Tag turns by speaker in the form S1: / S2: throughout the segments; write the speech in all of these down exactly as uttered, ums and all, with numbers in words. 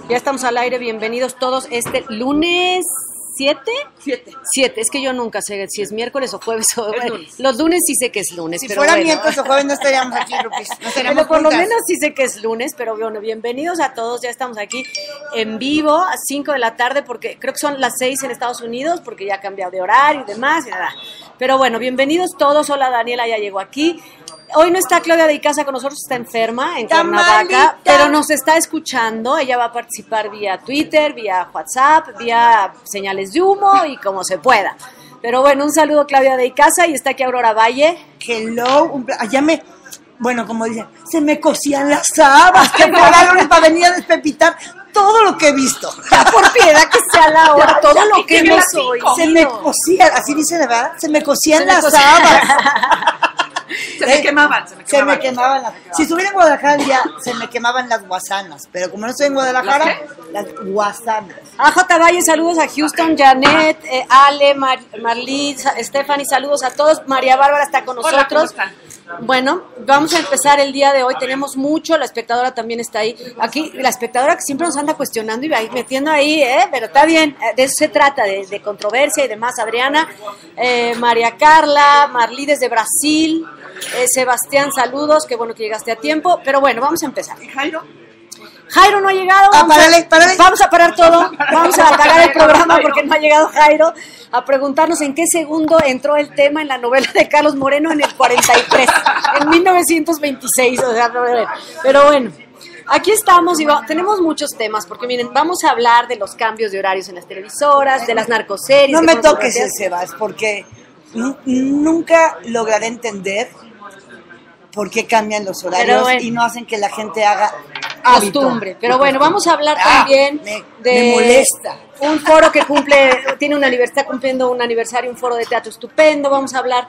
S1: Ya estamos al aire, bienvenidos todos este lunes siete.
S2: Siete.
S1: Siete, es que yo nunca sé si es miércoles o jueves o bueno, lunes. Los lunes sí sé que es lunes.
S2: Si
S1: pero
S2: fuera
S1: bueno.
S2: miércoles o jueves no estaríamos aquí, Lupis. No estaríamos
S1: Pero por lo
S2: juntas.
S1: menos sí sé que es lunes, pero bueno, bienvenidos a todos, ya estamos aquí en vivo a cinco de la tarde porque creo que son las seis en Estados Unidos porque ya ha cambiado de horario y demás. Y nada. Pero bueno, bienvenidos todos, hola Daniela, ya llegó aquí. Hoy no está Claudia de Icaza con nosotros, está enferma en Cuernavaca, pero nos está escuchando. Ella va a participar vía Twitter, vía WhatsApp, vía señales de humo y como se pueda. Pero bueno, un saludo Claudia de Icaza y está aquí Aurora Valle.
S2: Hello, un pla- allá me, bueno, como dicen, se me cosían las habas, que prepararon para venir a despepitar todo lo que he visto.
S1: Ya por piedad que sea la hora, todo
S2: Ya,
S1: lo
S2: ya,
S1: que
S2: ya,
S1: hemos
S2: ya,
S1: oído.
S2: Se me cosían, así dice de verdad, se me cosían
S1: Se me
S2: las
S1: cosían.
S2: habas.
S3: Se me quemaban, se me
S2: Se
S3: quemaban.
S2: me quemaban las. Si estuviera en Guadalajara ya se me quemaban las guasanas, pero como no estoy en Guadalajara, las guasanas.
S1: A J. Valle, saludos a Houston, Janet, eh, Ale, Mar Marlene, Sa- Stephanie, saludos a todos. María Bárbara está con nosotros.
S3: Hola, ¿cómo están?
S1: Bueno, vamos a empezar el día de hoy. Tenemos mucho, la espectadora también está ahí. Aquí, la espectadora que siempre nos anda cuestionando y ahí, metiendo ahí, ¿eh? Pero está bien, eh, de eso se trata, de, de controversia y demás. Adriana, eh, María Carla, Marlí desde Brasil, eh, Sebastián, saludos, qué bueno que llegaste a tiempo. Pero bueno, vamos a empezar.
S3: ¿Y Jairo?
S1: Jairo no ha llegado.
S2: Ah,
S1: Vamos,
S2: párale,
S1: a,
S2: párale.
S1: vamos a parar todo. Vamos a apagar el programa porque no ha llegado Jairo a preguntarnos en qué segundo entró el tema en la novela de Carlos Moreno en el cuarenta y tres, en mil novecientos veintiséis. O sea, pero bueno, aquí estamos y va, tenemos muchos temas porque miren, vamos a hablar de los cambios de horarios en las televisoras, de las narcoseries.
S2: No
S1: de
S2: me
S1: cómo se
S2: toques
S1: plantea.
S2: el Sebas, porque nu- nunca lograré entender por qué cambian los horarios
S1: Pero bueno.
S2: y no hacen que la gente haga hábito.
S1: Costumbre. Pero bueno, vamos a hablar
S2: Ah,
S1: también
S2: me-
S1: de
S2: me molesta.
S1: un foro que cumple, tiene un aniversario, está cumpliendo un aniversario, un foro de teatro estupendo. Vamos a hablar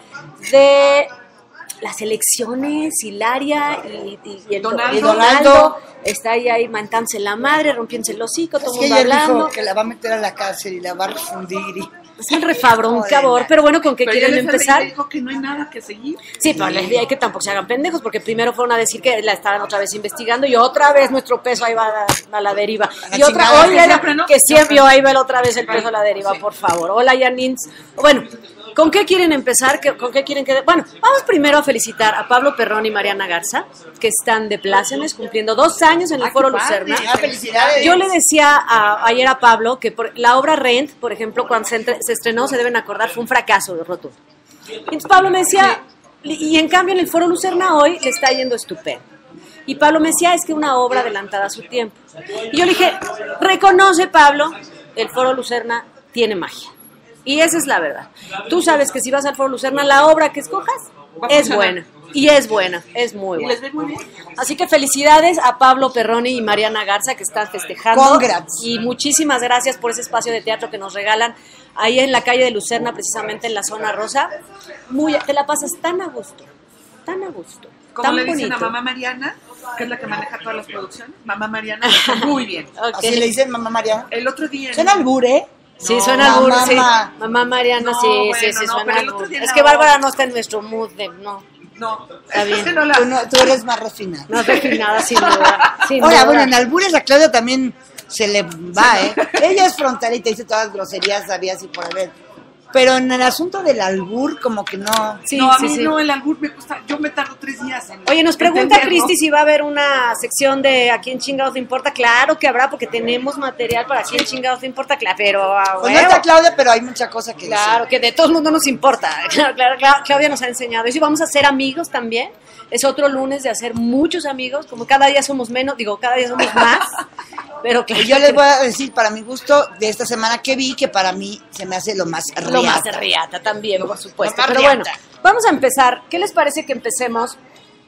S1: de las elecciones, Hilaria y, y, y el
S3: Donaldo.
S1: y Donaldo. Está ahí, ahí mantándose la madre, rompiéndose el hocico, todo
S2: Es
S1: el
S2: que
S1: mundo
S2: ella
S1: hablando.
S2: dijo que la va a meter a la cárcel y la va a refundir. Y...
S1: Es un refabrón,
S2: Joder,
S1: cabor,
S2: man.
S1: pero bueno, ¿con qué
S3: Pero
S1: quieren
S3: ya les
S1: empezar?
S3: dijo que no hay nada que seguir.
S1: Sí, pero les dije que tampoco se hagan pendejos, porque primero fueron a decir que la estaban otra vez investigando y otra vez nuestro peso ahí va a, a la deriva.
S2: la
S1: Y otra,
S2: chingada,
S1: oye,
S3: que siempre, ¿no?
S1: que siempre ahí va otra vez el peso a la deriva,
S3: Sí.
S1: por favor. Hola, Janins. Bueno, ¿con qué quieren empezar? ¿Qué- ¿Con qué quieren que...? Bueno, vamos primero a felicitar a Pablo Perrón y Mariana Garza, que están de plácemes, cumpliendo dos años en el
S3: Ah,
S1: Foro
S3: qué padre.
S1: Lucerna.
S2: Ah, felicidades.
S1: Yo le decía a- ayer a Pablo que por, la obra Rent, por ejemplo, cuando se, entre- se estrenó, se deben acordar, fue un fracaso de rotundo. Y entonces Pablo me decía, y en cambio en el Foro Lucerna hoy le está yendo estupendo. Y Pablo me decía, es que una obra adelantada a su tiempo. Y yo le dije, reconoce Pablo, el Foro Lucerna tiene magia. Y esa es la verdad. Tú sabes que si vas al Foro Lucerna, la obra que escojas
S3: Va a
S1: es
S3: funcionar.
S1: buena. Y es buena, es muy
S3: Y
S1: buena.
S3: les ven muy bien.
S1: Así que felicidades a Pablo Perroni y Mariana Garza que están festejando.
S2: Congrats.
S1: Y muchísimas gracias por ese espacio de teatro que nos regalan ahí en la calle de Lucerna, precisamente en la zona rosa. Muy, te la pasas tan a gusto, tan a gusto,
S3: Como
S1: tan
S3: le dicen
S1: bonito.
S3: a mamá Mariana, que es la que maneja todas las producciones, mamá Mariana lo hace muy bien.
S1: Ok.
S2: Así le dicen mamá María.
S3: El otro día...
S2: Suena albur, ¿eh?
S1: Sí,
S3: No,
S1: suena albur,
S2: mamá.
S1: sí. Mamá Mariana,
S3: No,
S1: sí,
S3: bueno,
S1: sí, sí,
S3: no,
S1: suena
S3: pero el otro
S1: albur.
S3: día
S1: Es
S3: no.
S1: que Bárbara no está en nuestro mood de, no,
S3: No,
S1: Está
S3: es
S1: bien.
S3: que no la...
S2: Tú, no- tú eres más refinada.
S1: no es refinada, sin duda. Sin
S2: Ahora,
S1: duda.
S2: bueno, en albures a Claudia también se le va, ¿eh? Ella es frontalita y dice todas las groserías, sabías y por haber. Pero en el asunto del albur, como que no.
S1: Sí,
S3: no, a
S1: sí,
S3: mí
S1: sí.
S3: no, el albur me cuesta... Yo me tardo tres días en...
S1: Oye, nos pregunta
S3: entenderlo.
S1: Cristi si va a haber una sección de ¿A quién chingados le importa? Claro que habrá, porque tenemos material para ¿A quién chingados le importa? Claro, pero a
S2: Pues no
S1: huevo.
S2: está Claudia, pero hay mucha cosa que
S1: Claro, que de todos mundo nos importa. Claro, claro, claro, Claudia nos ha enseñado. Y si vamos a ser amigos también, es otro lunes de hacer muchos amigos, como cada día somos menos, digo, cada día somos más, pero claro
S2: decir. Y yo
S1: que
S2: les voy a decir, para mi gusto, de esta semana que vi, que para mí se me hace lo más
S1: lo más
S2: riata.
S1: riata también, por supuesto.
S2: Lo más
S1: Pero
S2: riata.
S1: bueno, vamos a empezar. ¿Qué les parece que empecemos?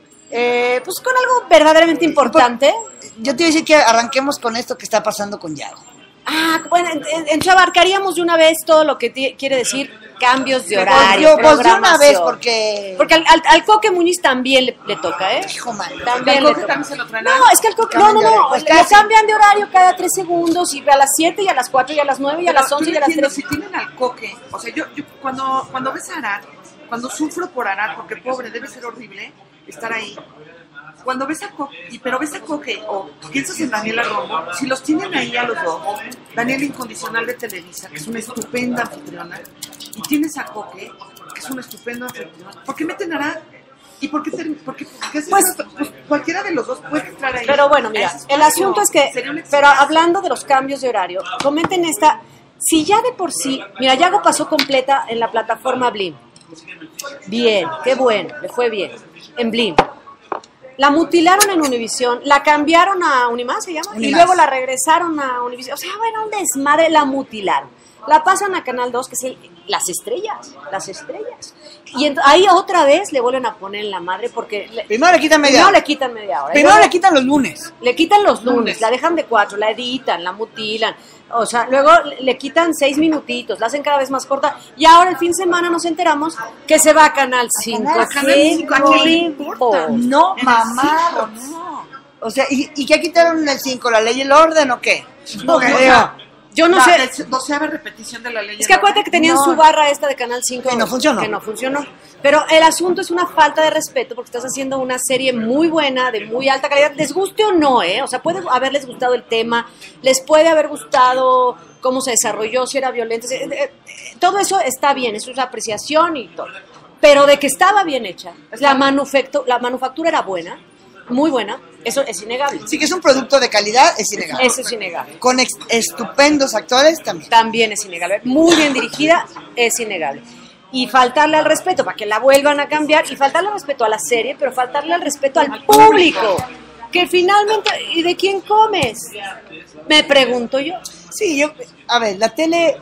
S1: Eh, pues con algo verdaderamente importante.
S2: Yo te iba a decir que arranquemos con esto que está pasando con Yago.
S1: Ah, bueno, en- en- entonces abarcaríamos de una vez todo lo que ti- quiere decir cambios de
S2: Pues
S1: horario,
S2: yo, pues de una
S1: programación.
S2: vez, porque...
S1: Porque al, al, al Coque Muñiz también le, le toca, ¿eh?
S2: Hijo, man.
S1: También
S3: Al
S1: le
S3: Coque
S1: toca.
S3: también se lo traen
S1: No,
S3: antes.
S1: es que al Coque, no,
S2: Cambian
S1: no,
S2: de horario,
S1: no,
S2: pues
S1: le
S2: casi.
S1: cambian de horario cada tres segundos y a las siete y a las cuatro y a las nueve y a
S3: Pero
S1: las once
S3: yo
S1: y a las
S3: entiendo,
S1: tres.
S3: si tienen al Coque, o sea, yo, yo cuando, cuando ves a Arar, cuando sufro por Arar, porque pobre, debe ser horrible estar ahí. cuando ves a Coque, y- pero ves a Coque o piensas en Daniela Romo, si los tienen ahí a los dos, Daniela Incondicional de Televisa, que es una estupenda anfitriona, y tienes a Coque, que es un estupendo anfitrión, ¿por qué meten a Arad? ¿Y por qué, ter- por qué, por qué haces
S1: Pues-
S3: esto? Pues cualquiera de los dos puede entrar ahí.
S1: Pero bueno, mira,
S3: a ese
S1: el
S3: espacio.
S1: asunto es que,
S3: Sería un
S1: pero
S3: exitazo.
S1: hablando de los cambios de horario, comenten esta, si ya de por sí, mira, Yago pasó completa en la plataforma Blim. Bien, qué bueno, le fue bien, en Blim. La mutilaron en Univisión, la cambiaron a Unimás, ¿se llama? Y
S2: Unimás.
S1: luego la regresaron a Univisión. O sea, bueno, un desmadre, la mutilaron. La pasan a Canal dos, que es el- las estrellas, las estrellas. Y ent- ahí otra vez le vuelven a poner en la madre porque... Le,
S2: Primero le quitan media
S1: primero
S2: hora.
S1: le quitan media hora. y
S2: Primero
S1: luego-
S2: le quitan los lunes.
S1: le quitan los lunes,
S3: Lunes.
S1: la dejan de cuatro, la editan, la mutilan. O sea, luego le quitan seis minutitos, la hacen cada vez más corta. Y ahora el fin de semana nos enteramos que se va a Canal cinco.
S2: Canal
S3: Canal cinco, ¿a quién le importa?
S2: No,
S3: En el
S2: mamá.
S3: cinco, no.
S2: O sea, ¿y, y qué quitaron en el cinco? ¿La ley y el orden o qué? No,
S3: o
S2: creo.
S3: sea,
S1: Yo no
S3: la
S1: sé.
S3: des- doceava repetición de la ley.
S1: Es que acuérdate que tenían
S2: No.
S1: su barra esta de Canal cinco
S2: Que no funcionó.
S1: que no funcionó. Pero el asunto es una falta de respeto porque estás haciendo una serie muy buena, de muy alta calidad, les guste o no, ¿eh? O sea, puede haberles gustado el tema, les puede haber gustado cómo se desarrolló, si era violento, si- eh, eh, todo eso está bien, eso es apreciación y todo. Pero de que estaba bien hecha, la, manufactu- la manufactura era buena, muy buena, eso es innegable.
S2: Sí que es un producto de calidad, es innegable.
S1: Eso es innegable.
S2: Con ex- estupendos actores también.
S1: También es innegable. Muy bien dirigida, es innegable. Y faltarle al respeto, para que la vuelvan a cambiar, y faltarle al respeto a la serie, pero faltarle al respeto al público. Que finalmente, ¿y de quién comes? Me pregunto yo.
S2: Sí, yo, a ver, la tele,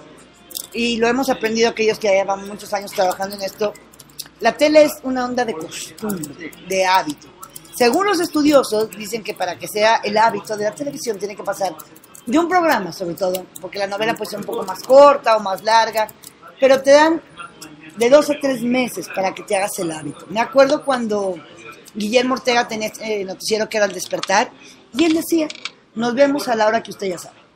S2: y lo hemos aprendido aquellos que llevan muchos años trabajando en esto, la tele es una onda de costumbre, de hábito. Según los estudiosos, dicen que para que sea el hábito de la televisión tiene que pasar de un programa, sobre todo, porque la novela puede ser un poco más corta o más larga, pero te dan de dos a tres meses para que te hagas el hábito. Me acuerdo cuando Guillermo Ortega tenía el eh, noticiero que era El Despertar, y él decía, nos vemos a la hora que usted ya sabe.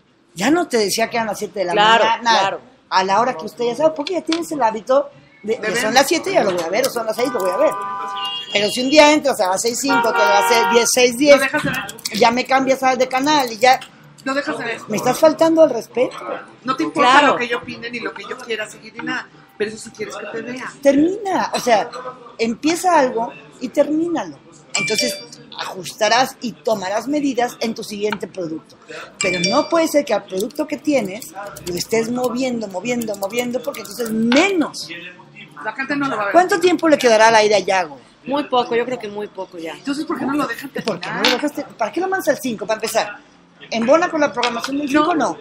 S2: Ya no te decía que eran las siete de la
S1: Claro,
S2: mañana, nada.
S1: claro.
S2: A la hora que usted ya sabe, porque ya tienes el hábito de, de son las siete, ya lo voy a ver, o son las seis, lo voy a ver. Pero si un día entras a las seis cinco, que a las diez seis diez,
S3: No dejas de ver.
S2: ya me cambias ¿sabes? de canal y ya
S3: No dejas de ver.
S2: me estás faltando al respeto.
S3: No te importa
S1: Claro.
S3: lo que yo opine ni lo que yo quiera seguir ni nada. Pero eso sí quieres que te vea.
S2: Termina, o sea, empieza algo y termínalo. Entonces ajustarás y tomarás medidas en tu siguiente producto. Pero no puede ser que al producto que tienes lo estés moviendo, moviendo, moviendo, porque entonces menos.
S3: La gente no lo va a ver.
S2: ¿Cuánto tiempo le quedará al aire a Yago?
S1: Muy poco, yo creo que muy poco ya.
S3: Entonces, ¿por qué no lo dejan
S2: ¿Por qué no
S3: terminar?
S2: lo dejaste? ¿Para qué lo mandas al cinco? Para empezar, ¿embona con la programación del cinco? No.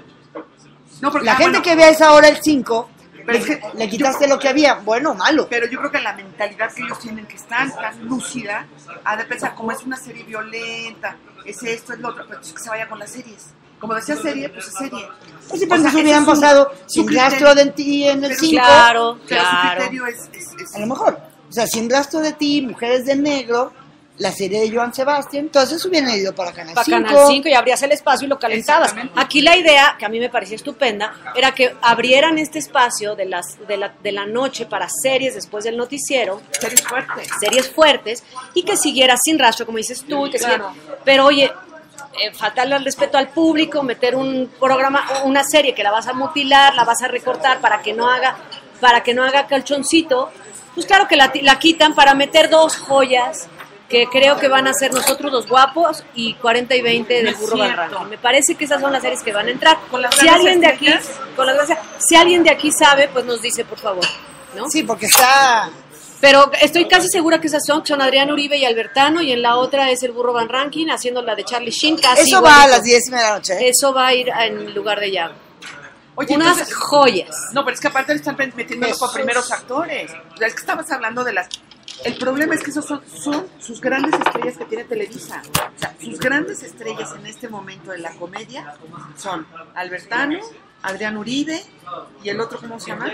S3: No, porque,
S2: La
S3: ah,
S2: gente
S3: bueno,
S2: que ve a esa hora el cinco,
S3: Pero
S2: le,
S3: es que
S2: le quitaste lo que había. Bueno o malo.
S3: Pero yo creo que la mentalidad que ellos tienen, que están tan lúcida, ha de pensar, como es una serie violenta, es esto, es lo otro, pues que se vaya con las series. Como decía serie, pues es serie.
S2: Pues sí,
S3: O
S2: pero
S3: sea,
S2: se
S3: ese
S2: hubieran
S3: es su-
S2: pasado
S3: su
S2: sin
S3: criterio.
S2: rastro de ti en el
S3: Pero-
S2: cinco.
S1: Claro,
S3: Pero su
S1: claro.
S3: criterio es... es, es-
S2: A lo mejor. O sea, sin rastro de ti, Mujeres de Negro, la serie de Joan Sebastián, entonces hubieran ido para Canal
S1: Para
S2: cinco.
S1: Canal cinco y abrías el espacio y lo calentabas.
S3: Exactamente.
S1: Aquí la idea, que a mí me parecía estupenda, era que abrieran este espacio de, las, de, la, de la noche para series después del noticiero,
S3: series fuertes.
S1: series fuertes, y que siguiera sin rastro, como dices tú, y que
S3: Claro.
S1: siguiera- pero oye, eh, faltarle al respeto al público, meter un programa, una serie que la vas a mutilar, la vas a recortar para que no haga, para que no haga calchoncito, pues claro que la, ti- la quitan para meter dos joyas que creo que van a ser Nosotros los Guapos y cuarenta y veinte
S3: No
S1: del
S3: es
S1: Burro
S3: cierto.
S1: Barranco. Me parece que esas son las series que van a entrar.
S3: Con las
S1: Si
S3: grandes
S1: alguien de aquí,
S3: estrellas.
S1: con las grandes- si alguien de aquí sabe, pues nos dice, por favor, ¿no?
S2: Sí, porque está...
S1: Pero estoy casi segura que esas son, que son Adrián Uribe y Albertano, y en la otra es el Burro Van Ranking haciendo la de Charlie Sheen, casi
S2: Eso va a
S1: igualito.
S2: las diez y media de la noche, ¿eh?
S1: Eso va a ir en lugar de Yago.
S3: Oye,
S1: Unas
S3: entonces-
S1: joyas.
S3: No, pero es que aparte le están metiéndolo
S2: Eso
S3: con primeros actores. O sea, es que estabas hablando de las... El problema es que esos son, son sus grandes estrellas que tiene Televisa. O sea, sus grandes estrellas en este momento de la comedia son Albertano, Adrián Uribe y el otro, ¿cómo se llama?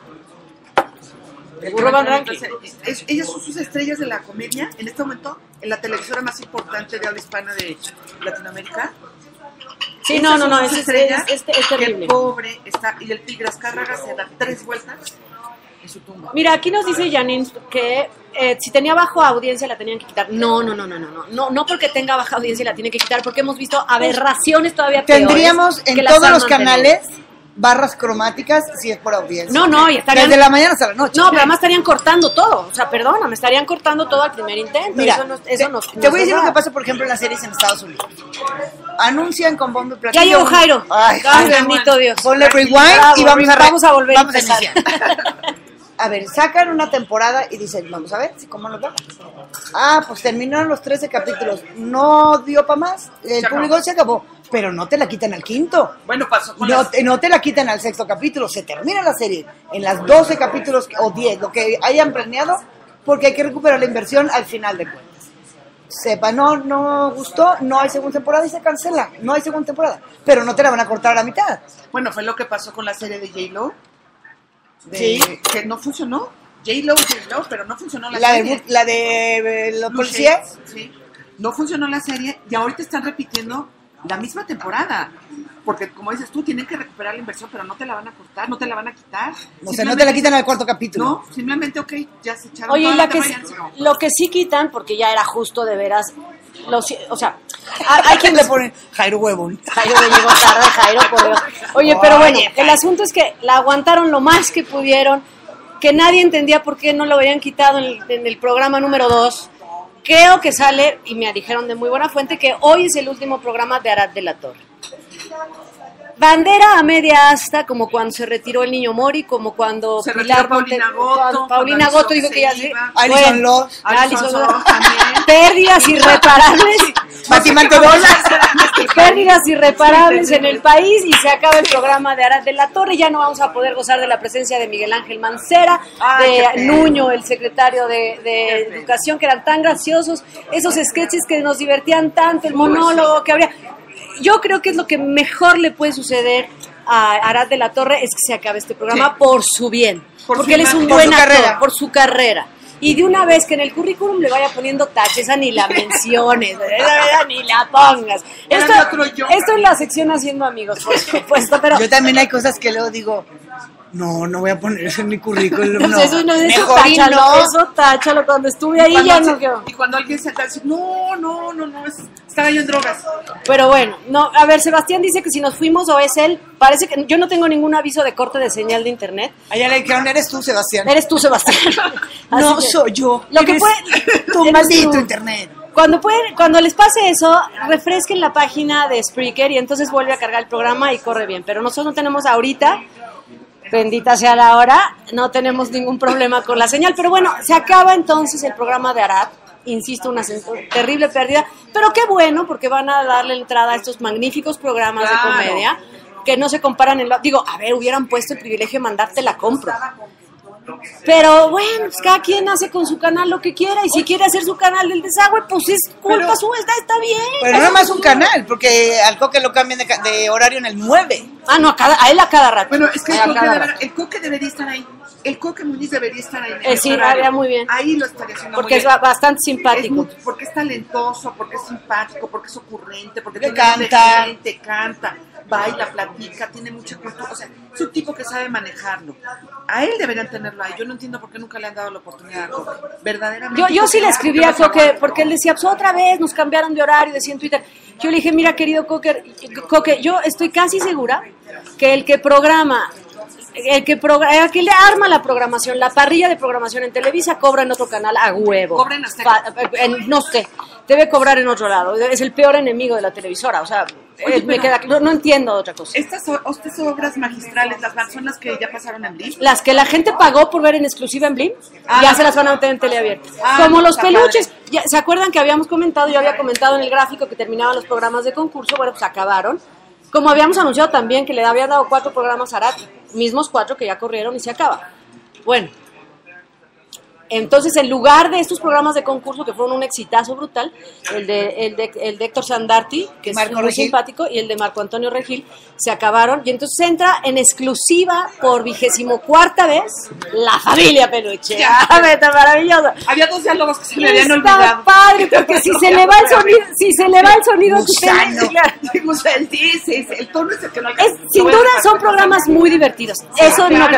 S1: El Burro Van Ranking.
S3: Es- ellas son sus estrellas de la comedia en este momento en la televisora más importante de habla hispana de Latinoamérica.
S1: Sí,
S3: Esas
S1: no, no,
S3: son
S1: no,
S3: sus
S1: es, es,
S3: estrellas.
S1: es, es, es terrible.
S3: Qué pobre está. Y el Tigre Azcárraga se da tres vueltas en su tumba.
S1: Mira, aquí nos dice Janine que eh, si tenía baja audiencia la tenían que quitar. No, no, no, no, no, no, no, no porque tenga baja audiencia la tienen que quitar, porque hemos visto aberraciones todavía peores.
S2: Tendríamos en
S1: que las
S2: todos
S1: han
S2: los
S1: mantenido.
S2: canales barras cromáticas si es por audiencia.
S1: No, no, y estarían...
S2: Desde la mañana hasta la noche.
S1: No, pero además estarían cortando todo. O sea, perdona, me estarían cortando todo al primer intento.
S2: Mira,
S1: eso no, eso
S2: te,
S1: no,
S2: te
S1: no
S2: voy a
S1: es
S2: decir lo
S1: verdad.
S2: que pasa, por ejemplo, en las series en Estados Unidos. Anuncian con bombo y platillo.
S1: Ya llegó Jairo.
S2: Ay,
S1: Ay,
S2: ay,
S1: bendito Dios.
S2: Ponle rewind
S1: Bravo,
S2: y vamos a, re-
S1: vamos a volver
S2: vamos
S1: a empezar.
S2: iniciar. A ver, sacan una temporada y dicen, vamos a ver si cómo nos va. Ah, pues terminaron los trece capítulos. No dio para más. El
S3: Se
S2: público
S3: acabó.
S2: se acabó. Pero no te la quitan al quinto.
S3: Bueno, pasó con
S2: No
S3: las-
S2: te, no te la quitan al sexto capítulo. Se termina la serie en las doce capítulos o diez, lo que hayan planeado, porque hay que recuperar la inversión al final de cuentas. Sepa, no, no gustó, no hay segunda temporada y se cancela. No hay segunda temporada. Pero no te la van a cortar a la mitad.
S3: Bueno, fue lo que pasó con la serie de J-Lo. de-
S2: Sí.
S3: Que no funcionó. J-Lo, J-Lo, pero no funcionó la,
S2: La
S3: serie.
S2: de, la de eh, los
S3: Blue
S2: policías.
S3: Shades, sí. No funcionó la serie y ahorita están repitiendo la misma temporada. Porque, como dices tú, tienen que recuperar la inversión, pero no te la van a cortar, no te la van a quitar.
S2: O sea, no
S3: Simplemente-
S2: te la quitan al cuarto capítulo.
S3: No, simplemente, ok, ya se echaron
S1: Oye,
S3: toda
S1: y
S3: la
S1: la que,
S3: talla encima.
S1: lo que sí quitan, porque ya era justo de veras, los, o sea, hay
S2: Hay
S1: quien
S2: quien
S1: le
S2: le pone Jairo Huevón.
S1: Jairo me llegó tarde, Jairo, por Dios. Oye, pero bueno,
S2: Oye,
S1: el asunto es que la aguantaron lo más que pudieron, que nadie entendía por qué no lo habían quitado en el, en el programa número dos. Creo que sale, y me dijeron de muy buena fuente, que hoy es el último programa de Arad de la Torre. Bandera a media asta, como cuando se retiró el niño Mori, como cuando
S3: Se retiró Paulina
S1: Monte-
S3: Goto,
S1: cuando Paulina
S3: cuando
S1: Goto dijo
S3: se
S1: que ya se
S3: iba.
S2: Alison Loss.
S1: Alison
S3: Alison
S1: Loss.
S3: Loss también.
S1: Pérdidas irreparables.
S2: Pati Manterola.
S1: Pérdidas irreparables en el país y se acaba el programa de Arad de la Torre. Ya no vamos a poder gozar de la presencia de Miguel Ángel Mancera,
S3: Ay, qué
S1: de
S3: pena.
S1: Nuño, el secretario de, de
S3: Qué pena.
S1: Educación, que eran tan graciosos, esos sketches que nos divertían tanto, el monólogo que habría. Yo creo que es lo que mejor le puede suceder a Arad de la Torre, es que se acabe este programa
S3: Sí.
S1: por su bien,
S3: Por
S1: porque
S3: su
S1: él es un
S3: imagen.
S2: Por
S1: buen
S2: su
S1: actor,
S2: carrera.
S1: por su carrera. Y de una vez que en el currículum le vaya poniendo taches, a ni la menciones, esa ni la pongas.
S3: Era
S1: Esto,
S3: de otro yo.
S1: esto es la sección Haciendo Amigos, por supuesto, pero
S2: Yo también hay cosas que luego digo, no, no voy a poner eso en mi currículum.
S1: pues
S2: No,
S1: eso no es eso,
S2: mejor y
S1: táchalo,
S2: no.
S1: eso táchalo. Cuando estuve ahí
S3: Cuando
S1: ya
S3: se-
S1: no quedó.
S3: Y cuando alguien se dice, no, no, no, no, es- estaba yo en drogas.
S1: Pero bueno, no, a ver, Sebastián dice que si nos fuimos o es él, parece que yo no tengo ningún aviso de corte de señal de internet.
S2: Allá le dijeron, eres tú, Sebastián.
S1: Eres tú, Sebastián.
S2: No
S1: Así que-
S2: soy yo.
S1: Lo que
S2: Eres
S1: puede,
S2: tu
S1: eres
S2: maldito
S1: tú.
S2: internet.
S1: Cuando pueden, cuando les pase eso, refresquen la página de Spreaker y entonces vuelve a cargar el programa y corre bien. Pero nosotros no tenemos ahorita, bendita sea la hora, no tenemos ningún problema con la señal. Pero bueno, se acaba entonces el programa de Arad. Insisto, una sen- terrible pérdida. Pero qué bueno, porque van a darle entrada a estos magníficos programas
S3: Claro.
S1: de comedia que no se comparan en lo... Digo, a ver, hubieran puesto el privilegio de mandarte la compro. Pero bueno, pues cada quien hace con su canal lo que quiera y si quiere hacer su canal del desagüe, pues es culpa
S3: Pero-
S1: suya, está, está bien.
S2: Pero no más un canal, porque al Coque lo cambian de, ca- de horario en el nueve.
S1: Ah, no, a, cada, a él a cada rato.
S3: Bueno, es que el
S1: A
S3: coque,
S1: cada
S3: debe-
S1: rato.
S3: el coque debería estar ahí. El coque Muñiz debería estar ahí. en
S1: Eh,
S3: el
S1: sí,
S3: horario.
S1: haría muy bien.
S3: Ahí lo estaría haciendo
S1: Porque
S3: muy
S1: es
S3: bien.
S1: ba- bastante
S3: Es
S1: simpático.
S3: muy- porque es talentoso, porque es simpático, porque es ocurrente, porque
S2: Le
S3: tiene voz de
S2: canta.
S3: gente, canta, baila, platica, tiene mucha cultura. O sea, es un tipo que sabe manejarlo. A él deberían tenerlo ahí. Yo no entiendo por qué nunca le han dado la oportunidad a Coque. Verdaderamente.
S1: Yo, yo sí le
S3: Coque,
S1: escribí
S3: ¿qué
S1: a
S3: más
S1: Coque,
S3: aguanta?
S1: porque él decía, pues otra vez nos cambiaron de horario, decía en Twitter. Yo le dije, mira, querido Coque, Coque, yo estoy casi segura que el que programa, el que, programa, el que le arma la programación, la parrilla de programación en Televisa, cobra en otro canal a huevo.
S3: Cobra en Azteca.
S1: Fa- en- no sé, debe cobrar en otro lado. Es el peor enemigo de la televisora, o sea,
S3: Oye,
S1: eh, me
S3: pero-
S1: queda, no, no entiendo otra cosa.
S3: Estas, o- estas obras magistrales, las son las que ya pasaron en Blip.
S1: Las que la gente pagó por ver en exclusiva en Blim,
S3: Ah,
S1: ya
S3: no.
S1: se las van a meter en teleabierta.
S3: Ah,
S1: Como
S3: no,
S1: los
S3: está
S1: peluches. Ya, ¿se acuerdan que habíamos comentado? Yo había comentado en el gráfico que terminaban los programas de concurso. Bueno, pues acabaron. Como habíamos anunciado también que le habían dado cuatro programas a Arad, mismos cuatro que ya corrieron y se acaba. Bueno, entonces en lugar de estos programas de concurso que fueron un exitazo brutal, el de, el de, el de Héctor Sandarti, que es
S2: Marco
S1: muy
S2: Regil.
S1: simpático, y el de Marco Antonio Regil, se acabaron. Y entonces entra en exclusiva por vigésimo cuarta vez La Familia Peluche.
S3: Ya.
S1: ¡Ah, está maravilloso!
S3: Había dos diálogos que se me habían
S1: Está
S3: olvidado.
S1: padre, porque si se le va el sonido, si se le va el sonido a tu tele,
S2: Gusano.
S1: claro.
S3: O sea, el, sí, sí, sí, el tono es el que no hay
S1: Es, sin duda son programas muy divertidos. Eso no
S3: claro.
S1: creo.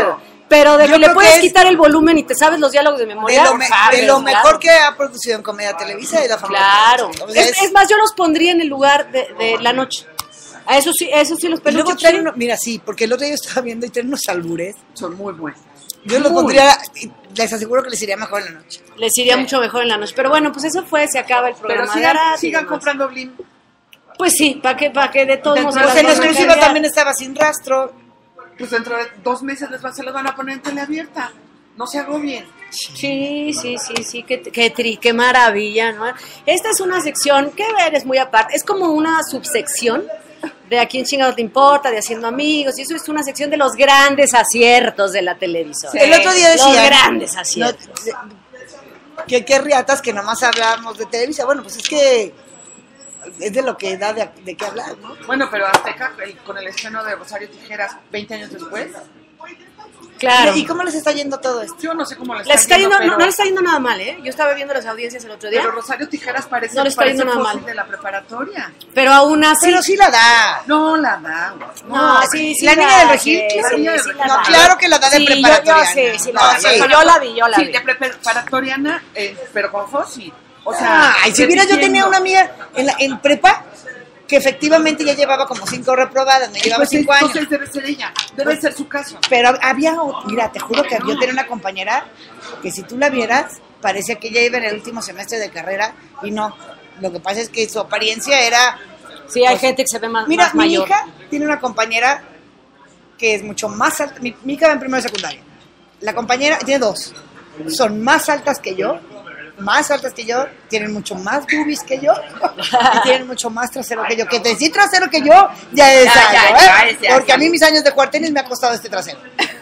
S1: pero de
S2: Yo
S1: que le
S2: creo
S1: puedes
S2: que es-
S1: quitar el volumen y te sabes los diálogos de
S2: De
S1: memoria.
S2: lo, me-
S1: sabes,
S2: de lo
S1: claro.
S2: mejor que ha producido en Comedia Televisa y la familia.
S1: Claro.
S2: O sea,
S1: Es, es más, yo los pondría en el lugar de, de la noche. A eso sí, a eso sí los
S2: y
S1: peluches.
S2: luego traen
S1: sí.
S2: uno- mira, sí, porque el otro día yo estaba viendo y traen unos albures.
S3: Son muy buenos.
S2: Yo los
S3: Muy.
S2: pondría, y les aseguro que les iría mejor en la noche.
S1: Les iría
S3: Sí.
S1: mucho mejor en la noche. Pero bueno, pues eso fue, se acaba el
S3: Pero
S1: programa. de
S3: sigan,
S1: Arad y
S3: sigan
S1: demás.
S3: comprando Blim.
S1: Pues sí, para que, para que de todos
S3: Dentro
S1: modos...
S3: de
S1: se las
S2: Pues en
S1: van a
S2: exclusiva
S1: cambiar.
S2: también estaba Sin Rastro.
S3: Pues dentro de dos meses les va, se los van a poner en teleabierta. No se agobien.
S1: Sí, sí, sí, sí, qué, qué, tri, qué maravilla, ¿no? Esta es una sección que ver es muy aparte, es como una subsección de A quién chingado te importa, de Haciendo Amigos, y eso es una sección de los grandes aciertos de la televisora.
S2: El otro día decía...
S1: Los grandes aciertos.
S2: No, que qué riatas que nomás hablábamos de Televisa. Bueno, pues es que es de lo que da de, de qué hablar, ¿no?
S3: Bueno, pero Azteca, el- con el estreno de Rosario Tijeras veinte años después,
S1: Claro.
S2: ¿Y cómo les está yendo todo esto?
S3: yo no sé cómo les
S1: Les está yendo,
S3: pero,
S1: no, no les está yendo nada mal, ¿eh? Yo estaba viendo las audiencias el otro día,
S3: pero Rosario Tijeras parece,
S1: No le está
S3: parece
S1: yendo nada
S3: fósil
S1: mal.
S3: de la preparatoria.
S1: pero aún así...
S2: Pero sí la da.
S3: No la da. güey.
S1: No, sí, sí.
S2: la
S1: da,
S2: niña del Regil,
S1: sí,
S2: claro.
S1: sí,
S3: La niña
S1: sí
S3: del
S1: la
S3: Regil.
S1: da.
S2: No, claro que la da de
S1: Sí, yo-
S2: preparatoria.
S1: Yo, sí, sí la
S2: No,
S1: da.
S2: sí.
S1: Yo la vi, yo la
S3: Sí,
S1: vi.
S3: de preparatoriana, eh, pero con fósil. O sea,
S2: Ay, si vieras, yo
S3: repitiendo.
S2: tenía una amiga en, la, en prepa que efectivamente ya llevaba como cinco reprobadas, me llevaba
S3: Pues
S2: cinco años.
S3: entonces debe ser ella, debe ser su caso.
S2: Pero había, mira, te juro que yo tenía una compañera que si tú la vieras, parecía que ella iba en el último semestre de carrera y no. Lo que pasa es que su apariencia era...
S1: Sí, hay
S2: pues,
S1: gente que se ve más,
S2: Mira,
S1: más
S2: mi
S1: mayor.
S2: hija tiene una compañera que es mucho más alta. Mi, mi hija va en primero de secundaria. La compañera tiene dos. Son más altas que yo, más altas que yo, tienen mucho más boobies que yo y tienen mucho más trasero que yo. Que decir trasero que yo ya es
S3: Ya, ya,
S2: algo,
S3: ya,
S2: ¿eh?
S3: ya, ya.
S2: Porque a mí mis años de jugar tenis me ha costado este trasero.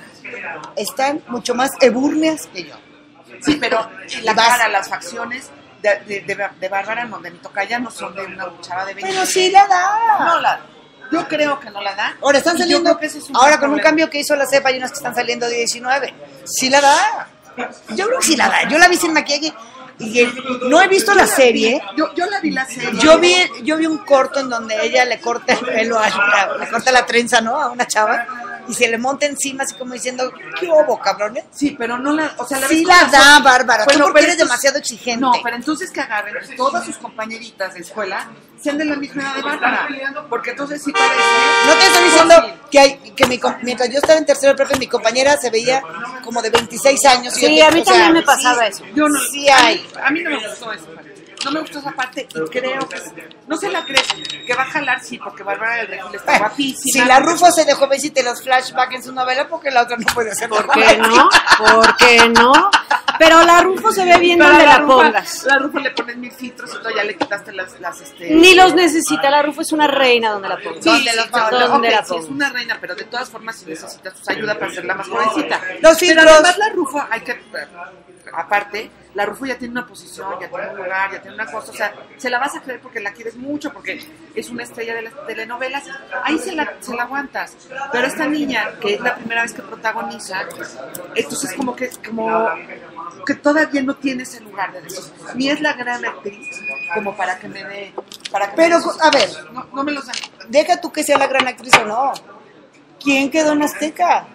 S2: Están mucho más ebúrneas que yo.
S3: Sí, pero la
S2: Vas.
S3: cara, las facciones de, de, de, de Bárbara en donde mi tocaya no son de una chava de veinte.
S2: Pero sí la da.
S3: No la Yo creo que no la da.
S2: Ahora están
S3: Y yo
S2: saliendo,
S3: creo que ese es un
S2: ahora
S3: gran
S2: con un
S3: problema.
S2: cambio que hizo la cepa hay unas que están saliendo de diecinueve. Sí la da. Yo creo que sí la da. Yo la vi sin maquillaje y el- no he visto la serie.
S3: Yo, yo la vi la serie.
S2: Yo vi, yo vi un corto en donde ella le corta el pelo, a, a- le corta la trenza, ¿no? A una chava y se le monta encima así como diciendo, ¿qué hubo, cabrones?
S3: Sí, pero no la. O sea, la
S2: Sí
S3: ves
S2: la
S3: con
S2: da,
S3: razón.
S2: Bárbara. Tú porque
S3: pero
S2: eres
S3: entonces-
S2: demasiado exigente.
S3: No, pero entonces que agarren que todas sus compañeritas de escuela sean de la misma edad de Bárbara. Porque entonces sí parece.
S2: No te estoy diciendo
S3: fácil.
S2: que, hay, que mi, com- mientras yo estaba en tercero de prepa, mi compañera se veía como de veintiséis años. y
S1: Sí,
S2: yo,
S1: a mí
S2: o sea,
S1: también me
S2: sí,
S1: pasaba eso.
S3: Yo no,
S2: Sí hay.
S3: A mí no me gustó esa parte. No me gustó esa parte y creo que no se la crees que va a jalar, sí, porque Bárbara del Regil está
S2: Eh,
S3: guapísima.
S2: Si la Rufo se dejó visite los flashbacks en su novela, porque la otra no puede hacer
S1: ¿Por qué no? ¿Por qué no? Pero la Rufo se ve bien
S3: Pero
S1: donde
S3: a
S1: la
S3: Rufa-
S1: pongas.
S3: La Rufo le pones mil filtros y todo, ya le quitaste las, las este.
S1: Ni los necesita, la Rufo es una reina donde la pongas.
S3: Sí,
S2: ¿Dónde
S3: sí,
S2: los
S3: no,
S2: pongo?
S3: no,
S1: ¿Dónde
S3: ok,
S1: la
S3: sí,
S1: pongo?
S3: es una reina, pero de todas formas sí necesitas su ayuda para hacerla más jovencita.
S2: Los
S3: Pero
S2: filtros.
S3: además la Rufo, hay que, aparte, la Rufo ya tiene una posición, ya tiene un lugar, ya tiene una cosa, o sea, se la vas a creer porque la quieres mucho, porque es una estrella de las telenovelas, ahí se la, se la aguantas. Pero esta niña, que es la primera vez que protagoniza, entonces como que, como que todavía no tiene ese lugar de decir, ni es la gran actriz como para que me dé, para que
S2: Pero,
S3: me dé-
S2: a ver.
S3: no, no me los dan.
S2: Deja tú que sea la gran actriz o no. ¿Quién quedó en Azteca?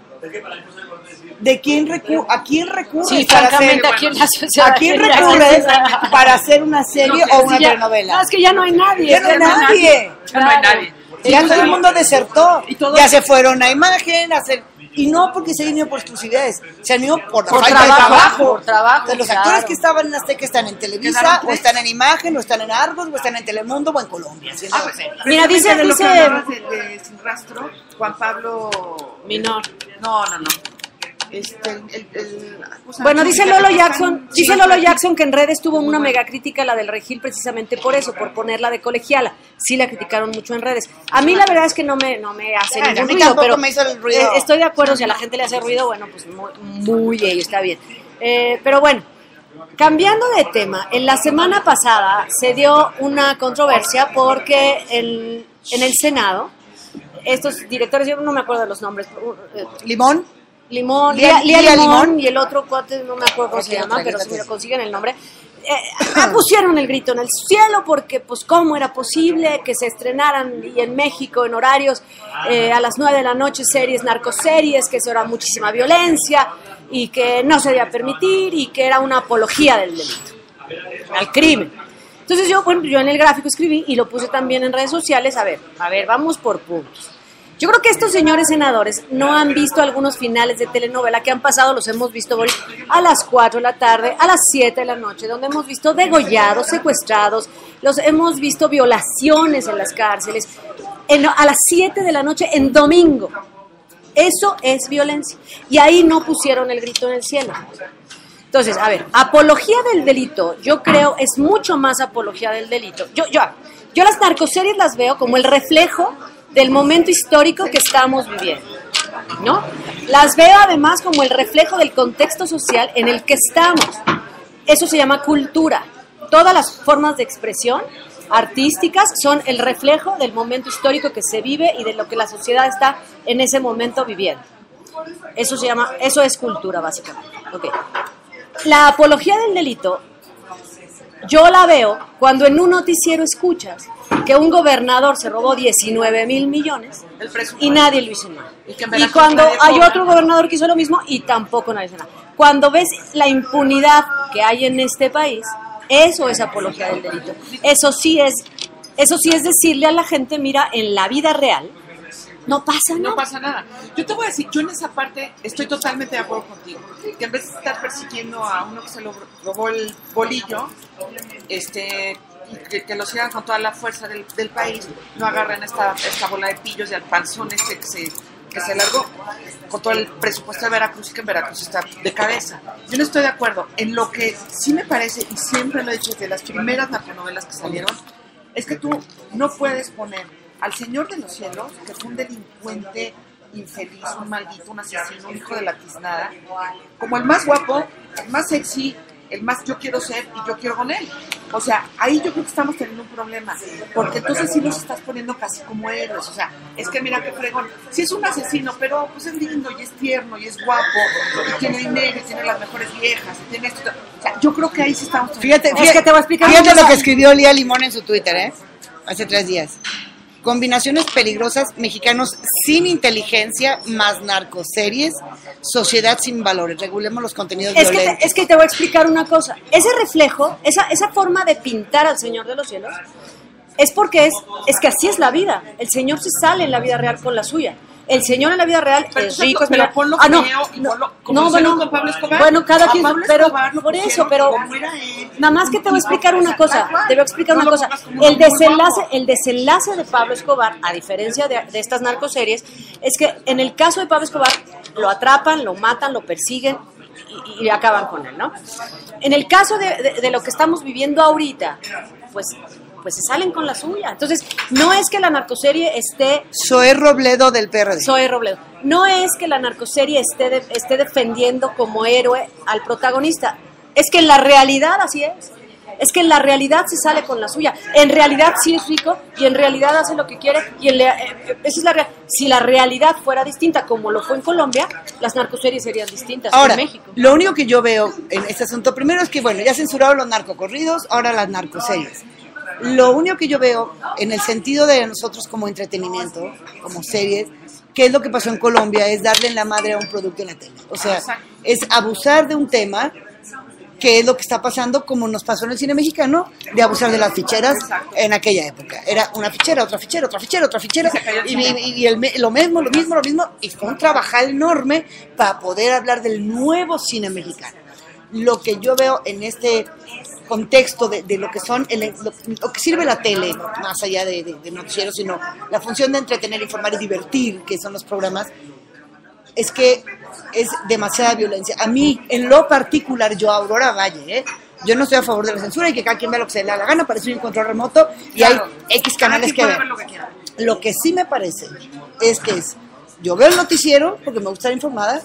S2: ¿De quién recu ¿A quién recurres
S1: Sí,
S2: para hacer,
S1: francamente, ¿a quién, la sociedad-
S2: ¿a quién
S1: ya-
S2: recurres para hacer una serie
S3: No,
S2: o una
S1: Sí, ya-
S2: telenovela?
S1: No, es que ya no hay nadie.
S2: Ya no hay nadie.
S3: Ya no hay nadie.
S2: Ya todo el mundo desertó.
S3: Y todo-
S2: Ya se fueron a imagen, a hacer... Y no porque se han ido por exclusividades, se han ido por la
S1: Por
S2: falta de
S1: trabajo,
S2: trabajo.
S1: por trabajo,
S2: O sea, los
S1: claro.
S2: actores que estaban en Azteca están en Televisa,
S3: Quedaron
S2: o
S3: tres.
S2: están en Imagen, o están en Argos, o están en Telemundo, o en Colombia. haciendo
S3: Ah, pues,
S2: series.
S1: Mira, dice-
S3: precisamente de lo que
S1: dice-
S3: hablabas de, de Sin Rastro, Juan Pablo...
S1: Minor.
S3: No, no, no. Este, el, el, el- ¿cómo se llama?
S1: Bueno, dice
S3: Sí,
S1: Lolo
S3: que
S1: Jackson,
S3: están-
S1: dice
S3: sí,
S1: Lolo
S3: sí.
S1: Jackson que en redes tuvo
S3: Muy
S1: una
S3: bueno.
S1: mega crítica a la del Regil precisamente por eso, por ponerla de colegiala. Sí la criticaron mucho en redes. A mí la verdad es que no me, no me hace
S2: Ay, a
S1: ningún
S2: mí
S1: ruido,
S2: tampoco
S1: pero
S2: me hizo el ruido.
S1: eh, estoy de acuerdo, si a la gente le hace ruido, bueno, pues muy, muy ello, está bien. Eh, pero bueno, cambiando de tema, en la semana pasada se dio una controversia porque el- en el Senado, estos directores, yo no me acuerdo de los nombres, eh,
S2: Limón.
S1: Limón,
S2: Lía-
S1: Lía, Lía
S2: Lía
S1: Limón,
S2: Limón.
S1: y el otro cuate, no me acuerdo cómo se
S2: Ok,
S1: llama,
S2: otra,
S1: pero
S2: otra
S1: si me lo
S2: vez.
S1: consiguen el nombre, Eh, pusieron el grito en el cielo porque pues cómo era posible que se estrenaran y en México en horarios eh, a las nueve de la noche series, narcoseries, que eso era muchísima violencia y que no se debía permitir y que era una apología del delito, al crimen. Entonces yo, bueno, yo en el gráfico escribí y lo puse también en redes sociales, a ver, a ver, vamos por puntos. Yo creo que estos señores senadores no han visto algunos finales de telenovela que han pasado, los hemos visto a las cuatro de la tarde, a las siete de la noche, donde hemos visto degollados, secuestrados, los hemos visto violaciones en las cárceles, en, a las siete de la noche en domingo. Eso es violencia. Y ahí no pusieron el grito en el cielo. Entonces, a ver, apología del delito, yo creo es mucho más apología del delito. Yo, yo, yo las narcoseries las veo como el reflejo del momento histórico que estamos viviendo, ¿no? Las veo además como el reflejo del contexto social en el que estamos. Eso se llama cultura. Todas las formas de expresión artísticas son el reflejo del momento histórico que se vive y de lo que la sociedad está en ese momento viviendo. Eso se llama, eso es cultura básicamente. Okay. La apología del delito, yo la veo cuando en un noticiero escuchas que un gobernador se robó diecinueve mil millones y nadie lo hizo nada. Y, y cuando hay otro gobernador que hizo lo mismo y tampoco nadie hizo nada. Cuando ves la impunidad que hay en este país, eso es apología del delito. Eso sí es, eso sí es decirle a la gente, mira, en la vida real no pasa nada.
S3: No pasa nada. Yo te voy a decir, yo en esa parte estoy totalmente de acuerdo contigo. Que en vez de estar persiguiendo a uno que se lo robó el bolillo, este, que, que lo sigan con toda la fuerza del, del país, no agarren esta, esta bola de pillos y al panzón este que se, que se largó con todo el presupuesto de Veracruz, que en Veracruz está de cabeza. Yo no estoy de acuerdo. En lo que sí me parece, y siempre lo he dicho desde las primeras narconovelas que salieron, es que tú no puedes poner al Señor de los Cielos, que fue un delincuente infeliz, un maldito, un asesino, un hijo de la tiznada, como el más guapo, el más sexy, el más yo quiero ser y yo quiero con él. O sea, ahí yo creo que estamos teniendo un problema, porque entonces sí los estás poniendo casi como héroes. O sea, es que mira qué fregón, sí es un asesino, pero pues es lindo y es tierno y es guapo, y tiene dinero y tiene las mejores viejas, y tiene esto. O sea, yo creo que ahí sí estamos teniendo.
S2: Fíjate, fíjate, es que te voy a explicar fíjate lo que escribió Lía Limón en su Twitter, ¿eh? Hace tres días. Combinaciones peligrosas, mexicanos sin inteligencia, más narcoseries, sociedad sin valores, regulemos los contenidos
S1: es
S2: violentos.
S1: Que te, es que te voy a explicar una cosa, ese reflejo, esa, esa forma de pintar al Señor de los Cielos, es porque es, es que así es la vida, el Señor se sale en la vida real con la suya. El Señor en la vida real
S3: pero
S1: es rico, es
S3: pero
S1: mira,
S3: ponlo
S1: ah, no,
S3: y ponlo,
S1: no, no, bueno,
S3: con Pablo Escobar.
S1: Bueno, cada quien, pero
S3: Escobar,
S1: por eso, pero nada más que te voy a explicar una cosa, te voy a explicar
S3: no
S1: una cosa. El desenlace, el desenlace de Pablo Escobar, a diferencia de, de estas narcoseries, es que en el caso de Pablo Escobar lo atrapan, lo matan, lo persiguen y, y acaban con él, ¿no? En el caso de, de, de lo que estamos viviendo ahorita, pues pues se salen con la suya. Entonces, no es que la narcoserie esté...
S2: Zoé Robledo del P R D.
S1: Zoé Robledo. No es que la narcoserie esté, de, esté defendiendo como héroe al protagonista. Es que en la realidad así es. Es que en la realidad se sale con la suya. En realidad sí es rico y en realidad hace lo que quiere. Y en la, eh, esa es la realidad. Si la realidad fuera distinta, como lo fue en Colombia, las narcoseries serían distintas.
S2: Ahora,
S1: en México.
S2: Lo único que yo veo en este asunto, primero es que, bueno, ya censuraron los narcocorridos, ahora las narcoseries. Lo único que yo veo en el sentido de nosotros como entretenimiento, como series, ¿qué es lo que pasó en Colombia? Es darle en la madre a un producto en la tele. O sea, es abusar de un tema, que es lo que está pasando, como nos pasó en el cine mexicano, de abusar de las ficheras en aquella época. Era una fichera, otra fichera, otra fichera, otra fichera, y, y, y el, lo mismo, lo mismo, lo mismo, y fue un trabajar enorme para poder hablar del nuevo cine mexicano. Lo que yo veo en este contexto de, de lo que son el, lo, lo que sirve la tele, más allá de, de, de noticieros, sino la función de entretener, informar y divertir, que son los programas, es que es demasiada violencia. A mí, en lo particular, yo, Aurora Valle, ¿eh? yo no estoy a favor de la censura y que cada quien vea lo que se le da la gana, parece un control remoto y claro, hay X canales que ver. Lo que, lo que sí me parece es que es, yo veo el noticiero porque me gusta estar informada,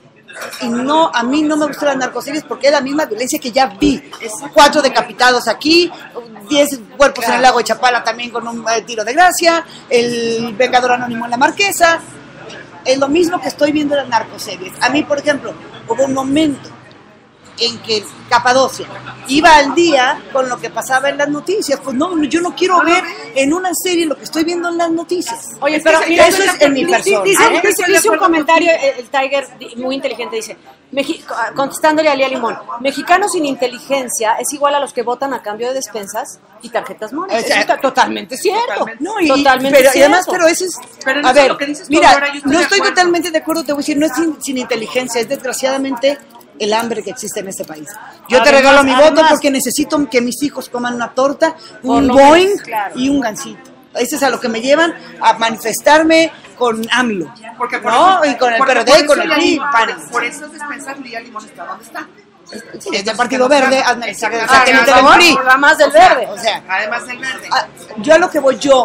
S2: y no, a mí no me gustan las narcoseries porque es la misma violencia que ya vi. Cuatro decapitados aquí, diez cuerpos claro. en el lago de Chapala también con un eh, tiro de gracia, el vengador anónimo en la Marquesa. Es lo mismo que estoy viendo en las narcoseries. A mí, por ejemplo, hubo un momento en que Capadocia iba al día con lo que pasaba en las noticias. Pues no, yo no quiero ver en una serie lo que estoy viendo en las noticias.
S1: Oye,
S3: Es
S1: pero
S3: que
S1: mira,
S2: eso es en mi persona.
S1: Dice,
S3: ¿eh?
S1: dice-
S3: Estoy de
S1: dice un
S3: acuerdo
S1: comentario,
S3: contigo.
S1: el, el Tiger, di- muy inteligente, dice, Meji- contestándole a Lía Limón, mexicanos sin inteligencia es igual a los que votan a cambio de despensas y tarjetas mones.
S2: O
S1: Eso
S2: sea,
S1: está totalmente cierto.
S3: totalmente.
S2: No, y,
S1: totalmente
S2: pero, y
S1: cierto.
S2: además, pero eso es...
S3: Pero en
S2: a
S3: eso
S2: ver,
S3: lo que dices tú
S2: mira,
S3: ahora, yo estoy
S2: no
S3: de
S2: estoy
S3: acuerdo.
S2: totalmente de acuerdo, te voy a decir, no es sin, sin inteligencia, es desgraciadamente el hambre que existe en este país. Yo te
S1: Además,
S2: regalo mi voto
S1: además-
S2: porque necesito que mis hijos coman una torta,
S1: Por
S2: un
S1: lo
S2: Boeing
S1: menos, claro.
S2: y un gansito. Ese es a lo que me llevan a manifestarme con AMLO.
S3: Porque por
S2: No,
S3: eso-
S2: y con el
S3: porque
S2: P R D,
S3: por eso
S2: con el
S3: Lía
S2: P R I,
S3: Limón-
S2: PAN.
S3: Por eso despensas Lía Limón está donde está.
S2: Sí, es del Partido Verde, hazme el
S3: Exactamente.
S2: satélite del
S1: Por
S2: P R I.
S1: favor, además del
S3: O sea,
S1: verde.
S2: O sea,
S3: Además del verde.
S2: a- yo a lo que voy yo,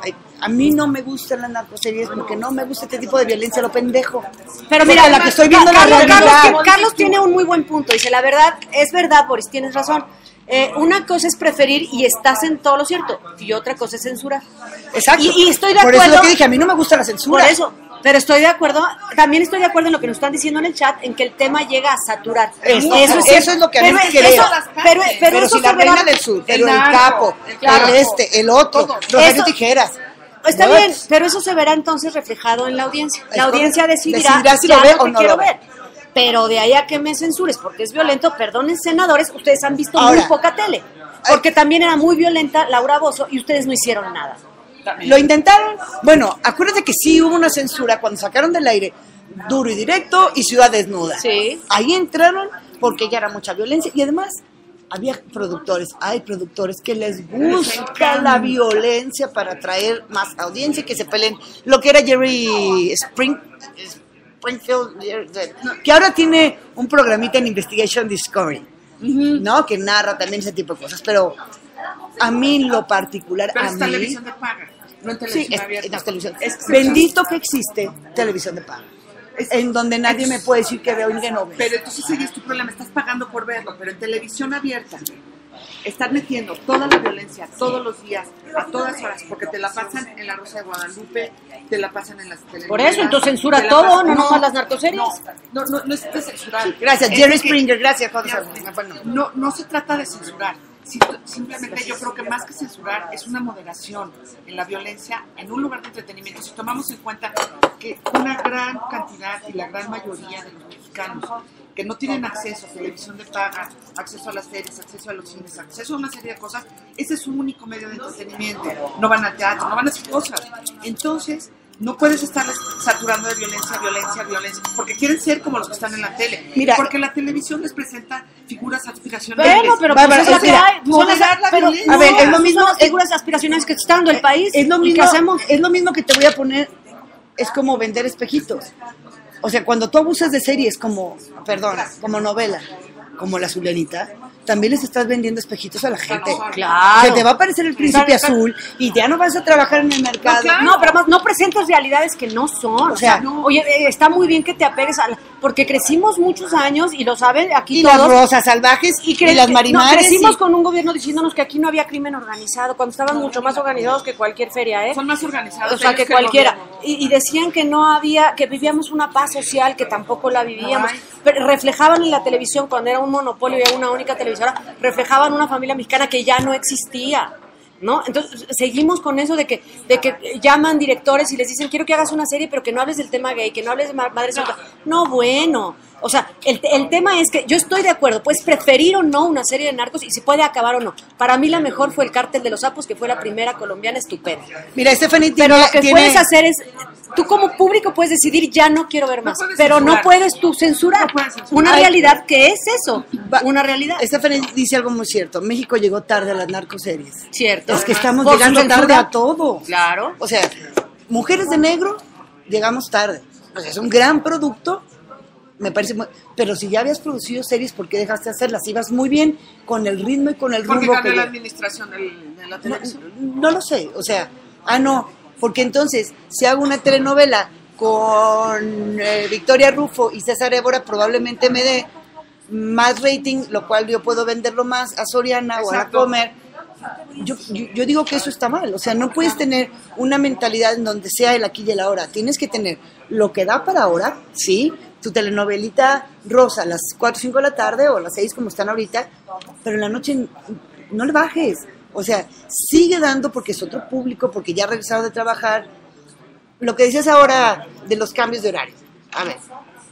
S2: a mí no me gustan las narcoseries porque no me gusta este tipo de violencia, lo pendejo.
S1: Pero
S2: Porque
S1: mira,
S2: la que estoy viendo en la
S1: Carlos,
S2: realidad.
S1: Carlos, Carlos, Carlos tiene un muy buen punto. Dice, la verdad, es verdad, Boris, tienes razón. Eh, una cosa es preferir y estás en todo lo cierto. Y otra cosa es censurar.
S2: Exacto.
S1: Y, y estoy de
S2: Por
S1: acuerdo.
S2: eso es lo que dije, a mí no me gusta la censura.
S1: Por eso. Pero estoy de acuerdo, también estoy de acuerdo en lo que nos están diciendo en el chat, en que el tema llega a saturar.
S2: Eso,
S1: Eso
S2: eso
S1: cierto.
S2: es lo que a mí
S1: Pero
S2: me
S1: es-
S2: creo.
S1: eso- pero, pero,
S2: Pero
S1: eso
S2: si la
S1: se
S2: reina
S1: verá-
S2: del sur, pero
S3: el
S2: el,
S3: narco,
S2: capo,
S3: el
S2: el,
S3: claro.
S2: este, el otro,
S3: Todo.
S2: Rosario
S1: Eso-
S2: Tijeras.
S1: Está
S2: No,
S1: bien,
S2: es-
S1: pero eso se verá entonces reflejado en la audiencia.
S2: Es
S1: La audiencia
S2: correcto.
S1: decidirá,
S2: Decidirá si
S1: ya
S2: lo ve
S1: que
S2: o no
S1: quiero
S2: lo ve.
S1: ver. Pero de ahí a que me censures porque es violento, perdonen senadores, ustedes han visto
S2: Ahora,
S1: muy poca tele. Porque también era muy violenta Laura Bozzo y ustedes no hicieron nada.
S2: Lo intentaron. Bueno, acuérdate que sí hubo una censura cuando sacaron del aire Duro y Directo y Ciudad Desnuda.
S1: Sí.
S2: Ahí entraron porque ya era mucha violencia y además había productores, hay productores que les gusta la violencia para atraer más audiencia y que se peleen. Lo que era Jerry Spring, Springfield, que ahora tiene un programita en Investigation Discovery, ¿no? Que narra también ese tipo de cosas. Pero a mí en lo particular,
S3: Pero
S2: a
S3: es
S2: mí...
S3: televisión de paga, no en
S2: Sí,
S3: televisión
S2: es,
S3: abierta.
S2: en las televisiones.
S3: Es-
S2: Bendito que existe televisión de paga, en donde nadie me puede decir que veo y que no veo.
S3: Pero entonces ese es tu problema, estás pagando por verlo, pero en televisión abierta están metiendo toda la violencia todos los días, a todas horas, porque te la pasan en La Rosa de Guadalupe, te la pasan en las telenovelas.
S1: Por eso, entonces censura
S3: te la
S1: todo,
S3: pasan-
S1: no nomás las narcoseries.
S3: No, no, no, no es de censurar.
S2: Gracias,
S3: Es
S2: Jerry
S3: que-
S2: Springer, gracias, Juan
S3: Mira,
S2: Salvo. Bueno.
S3: No, no se trata de censurar. Sim- Simplemente yo creo que más que censurar es una moderación en la violencia en un lugar de entretenimiento. Si tomamos en cuenta que una gran cantidad y la gran mayoría de los mexicanos que no tienen acceso a televisión de paga, acceso a las series, acceso a los cines, acceso a una serie de cosas, ese es su único medio de entretenimiento. No van al teatro, no van a hacer cosas. Entonces, no puedes estarles saturando de violencia, violencia, violencia, porque quieren ser como los que están en la tele.
S2: Mira,
S3: porque la televisión les presenta figuras aspiracionales.
S1: Bueno, pero
S2: Bárbara,
S1: pues es lo que
S2: mira,
S1: hay. Son
S3: moderar
S1: esas-
S3: la
S1: pero,
S3: violencia.
S2: A ver, es lo
S1: no,
S2: mismo-
S1: son las figuras aspiracionales que están dando el país.
S2: Es lo
S1: ¿Y
S2: mismo,
S1: qué hacemos?
S2: es lo mismo que te voy a poner, es como vender espejitos. O sea, cuando tú abusas de series como, perdón, como novela, como La Zulianita, también les estás vendiendo espejitos a la gente.
S1: Claro.
S2: Se te va a aparecer el príncipe
S1: Claro, claro.
S2: azul y ya no vas a trabajar en el mercado.
S3: No, claro.
S1: No, pero además no presentes realidades que no son. O sea,
S2: sea,
S1: no. Oye, eh, está muy bien que te apegues a la, porque crecimos muchos años y lo saben aquí
S2: Y
S1: todos.
S2: las rosas salvajes y,
S1: cre-
S2: las
S1: que-
S2: marimares.
S1: no, crecimos
S2: y-
S1: con un gobierno diciéndonos que aquí no había crimen organizado, cuando estaban mucho más organizados que cualquier feria, ¿eh?
S3: Son más organizados.
S1: O sea,
S3: ellos
S1: que
S3: el
S1: cualquiera.
S3: gobierno.
S1: Y, y decían que no había, que vivíamos una paz social, que tampoco la vivíamos.
S3: Ay.
S1: Pero reflejaban en la televisión, cuando era un monopolio y era una única televisora, reflejaban una familia mexicana que ya no existía. ¿No? Entonces seguimos con eso de que de que llaman directores y les dicen quiero que hagas una serie pero que no hables del tema gay, que no hables de ma- madres solteras. No, bueno, o sea, el, el tema es que yo estoy de acuerdo, puedes preferir o no una serie de narcos y si puede acabar o no. Para mí la mejor fue El Cártel de los Sapos, que fue la primera colombiana estupenda.
S2: Mira, Stephanie
S1: Pero
S2: tiene,
S1: lo que
S2: tiene-
S1: puedes hacer es, tú como público puedes decidir ya no quiero ver
S3: No
S1: más,
S3: puedes
S1: pero no
S3: censurar.
S1: puedes tú censurar
S3: No puedes censurar.
S1: una
S2: Ay.
S1: realidad que es eso,
S2: Va-
S1: una realidad.
S2: Stephanie dice algo muy cierto. México llegó tarde a las narcoseries.
S1: Cierto.
S2: Es que estamos
S1: Por su
S2: llegando
S1: censura.
S2: tarde a todo.
S1: Claro.
S2: O sea, Mujeres de Negro, llegamos tarde. O sea, es un gran producto, me parece muy... Pero si ya habías producido series, ¿por qué dejaste de hacerlas? Ibas muy bien con el ritmo y con el
S3: Porque
S2: rumbo
S3: cambió
S2: que...
S3: la
S2: lle-
S3: administración del- de la
S2: No,
S3: televisión.
S2: no lo sé, o sea, ah, no, porque entonces, si hago una telenovela con eh, Victoria Rufo y César Évora, probablemente me dé más rating, lo cual yo puedo venderlo más a Soriana o a
S3: Exacto.
S2: Comer. Yo, yo, yo digo que eso está mal, o sea, no puedes tener una mentalidad en donde sea el aquí y el ahora, tienes que tener lo que da para ahora, sí, tu telenovelita rosa a las cuatro o cinco de la tarde o a las seis como están ahorita, pero en la noche no le bajes. O sea, sigue dando porque es otro público, porque ya ha regresado de trabajar. Lo que decías ahora de los cambios de horario. A ver,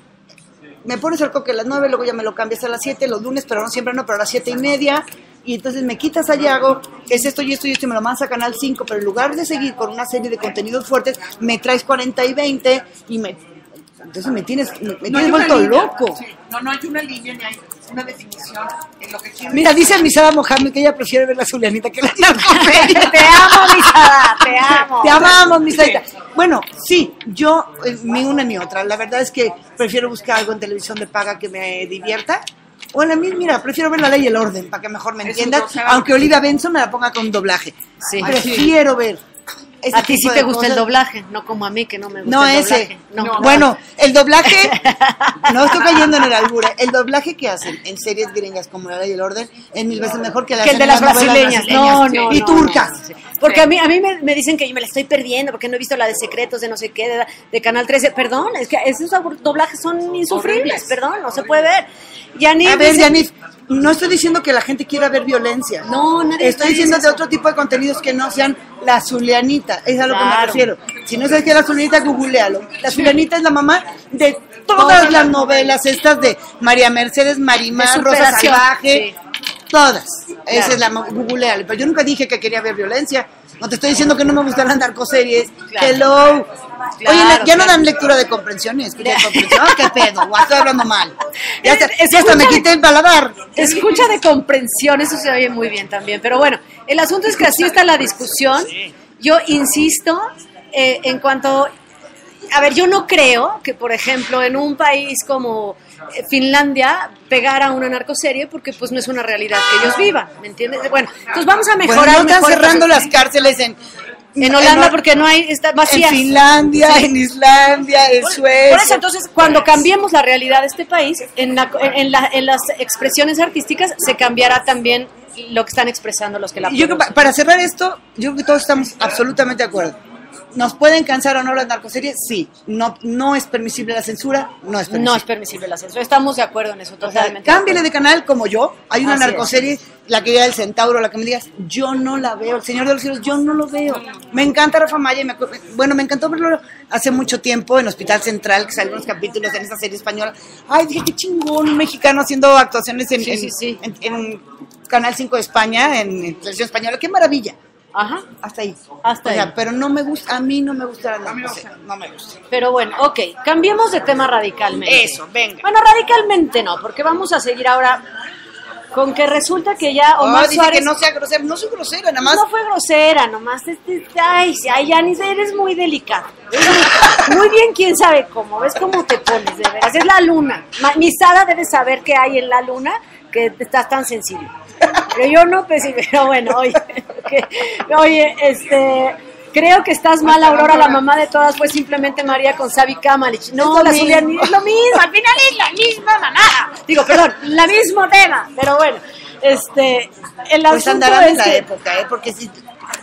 S2: me pones el coque a las nueve, luego ya me lo cambias a las siete, los lunes, pero no siempre no, pero a las siete y media, y entonces me quitas a Yago, es esto y esto y esto, y me lo mandas a Canal cinco, pero en lugar de seguir con una serie de contenidos fuertes, me traes cuarenta y veinte, y me... Entonces me tienes, me, me
S3: No
S2: tienes
S3: hay una
S2: vuelto
S3: línea,
S2: loco.
S3: sí. No, no hay una línea ni hay una definición en lo que quieres.
S2: Mira, dice Misada Mohamed que ella prefiere ver la Zulianita que la narcoserie.
S1: Te amo, Misada, te amo.
S2: Te amamos, Misadita. Bueno, sí, yo, eh, ni una ni otra. La verdad es que prefiero buscar algo en televisión de paga que me divierta. O en la misma, mira, prefiero ver La Ley y el Orden para que mejor me
S3: Eso,
S2: entiendan,
S3: o sea,
S2: aunque Olivia Benson me la ponga con doblaje.
S1: Sí.
S2: Prefiero ver. ese
S1: A ti sí
S2: tipo
S1: te
S2: de
S1: gusta el
S2: cosas.
S1: doblaje, no como a mí que no me gusta
S2: No,
S1: el
S2: ese.
S1: doblaje. No,
S3: No.
S2: Bueno, el doblaje, no estoy cayendo en el albur, el doblaje que hacen en series gringas como La Ley y el Orden es mil veces mejor que, la
S1: que el de las brasileñas. No, no,
S2: y
S1: no,
S2: turcas.
S1: no, sí. Porque a mí, a mí me, me dicen que yo me la estoy perdiendo porque no he visto la de Secretos de no sé qué, de, de Canal trece. Perdón, es que esos doblajes son insufribles,
S3: Horribles.
S1: perdón, no se puede ver. Yanif
S2: A ver,
S1: dice-
S2: Yanif, no estoy diciendo que la gente quiera ver violencia.
S1: No, nadie
S2: Estoy
S1: dice
S2: diciendo de
S1: eso.
S2: otro tipo de contenidos que no sean la Zulianita. Es a lo que me
S1: Claro.
S2: refiero. Si no sabes qué es la Zulianita, googlealo. La Zulianita es la mamá de todas
S1: Todas
S2: las
S1: las
S2: novelas estas de María Mercedes, Marimar,
S1: De
S2: Rosa
S1: superación,
S2: Salvaje.
S1: sí.
S2: Todas. Esa
S1: Claro.
S2: es la ma- googlealo. Pero yo nunca dije que quería ver violencia. No te estoy diciendo que no me gustan las narcoseries.
S1: Claro.
S2: Hello.
S1: Claro,
S2: Oye, ya no
S1: claro.
S2: dan lectura de comprensión ni escucha de comprensión. Ah, ¿qué pedo? Guau, estoy hablando mal. Ya hasta,
S1: Es-
S2: ya hasta me
S1: escucha-
S2: quité el paladar.
S1: Escucha de comprensión, eso se oye muy bien también. Pero bueno, el asunto es que así está la discusión. Yo insisto, eh, en cuanto... A ver, yo no creo que, por ejemplo, en un país como eh, Finlandia pegara una narcoserie porque pues no es una realidad que ellos vivan, ¿me entiendes? Bueno, entonces vamos a mejorar.
S2: Bueno, no están
S1: mejor
S2: cerrando
S1: cosas.
S2: las cárceles en...
S1: En Holanda
S2: en-
S1: porque no hay, está
S2: En
S1: vacía.
S2: Finlandia,
S1: Sí.
S2: en Islandia, en Suecia.
S1: Por eso, entonces, cuando cambiemos la realidad de este país, en, la, en, la- en las expresiones artísticas se cambiará también lo que están expresando los que la
S2: Y yo creo que
S1: producen.
S2: pa- para cerrar esto, yo creo que todos estamos absolutamente de acuerdo. ¿Nos pueden cansar o no las narcoseries? Sí. No, no es permisible la censura, no es permisible.
S1: No es permisible la censura. Estamos de acuerdo en eso,
S2: O sea,
S1: totalmente.
S2: cámbiale de canal como yo. Hay una
S1: Así es.
S2: narcoserie, la que era el Centauro, la que me digas, yo no la veo. El Señor de los Cielos, yo no lo veo. Me encanta Rafa Maya. Y me, acuerdo- bueno, me encantó verlo hace mucho tiempo en Hospital Central, que salieron unos capítulos en esa serie española. Ay, dije, qué chingón, un mexicano haciendo actuaciones en,
S1: Sí,
S2: en-
S1: sí, sí.
S2: en- en Canal cinco de España, en, en televisión española. ¡Qué maravilla!
S1: Ajá.
S2: Hasta ahí.
S1: Hasta
S2: O sea,
S1: ahí.
S2: pero no me gusta, a mí no me gusta la
S3: A mí no.
S2: narcoserie. No me gusta.
S1: Pero bueno, ok, cambiemos de tema radicalmente.
S2: Eso, venga.
S1: Bueno, radicalmente no, porque vamos a seguir ahora con que resulta que ya
S2: Oh,
S1: Omar
S2: dice
S1: Suárez...
S2: que no sea grosera. No soy grosera, nada más.
S1: No fue grosera, nomás, este, ay, ay, Yanis, eres muy delicado. Eres muy, muy bien, quién sabe cómo, ¿ves cómo te pones, de veras? Es la luna. Ma- Misada debe saber qué hay en la luna, que estás tan sensible. Pero yo no, pues, sí, pero bueno, oye, que- oye, este... Creo que estás mal, Aurora, la mamá de todas fue simplemente María con Sabi Kamalich. No,
S2: Es lo
S1: la
S2: mismo.
S1: Zuliani es lo mismo, al final es la misma mamá. Digo, perdón, la mismo tema, pero bueno, este, el
S2: Pues
S1: asunto
S2: andarán en
S1: es
S2: la
S1: que...
S2: época, ¿eh? Porque si,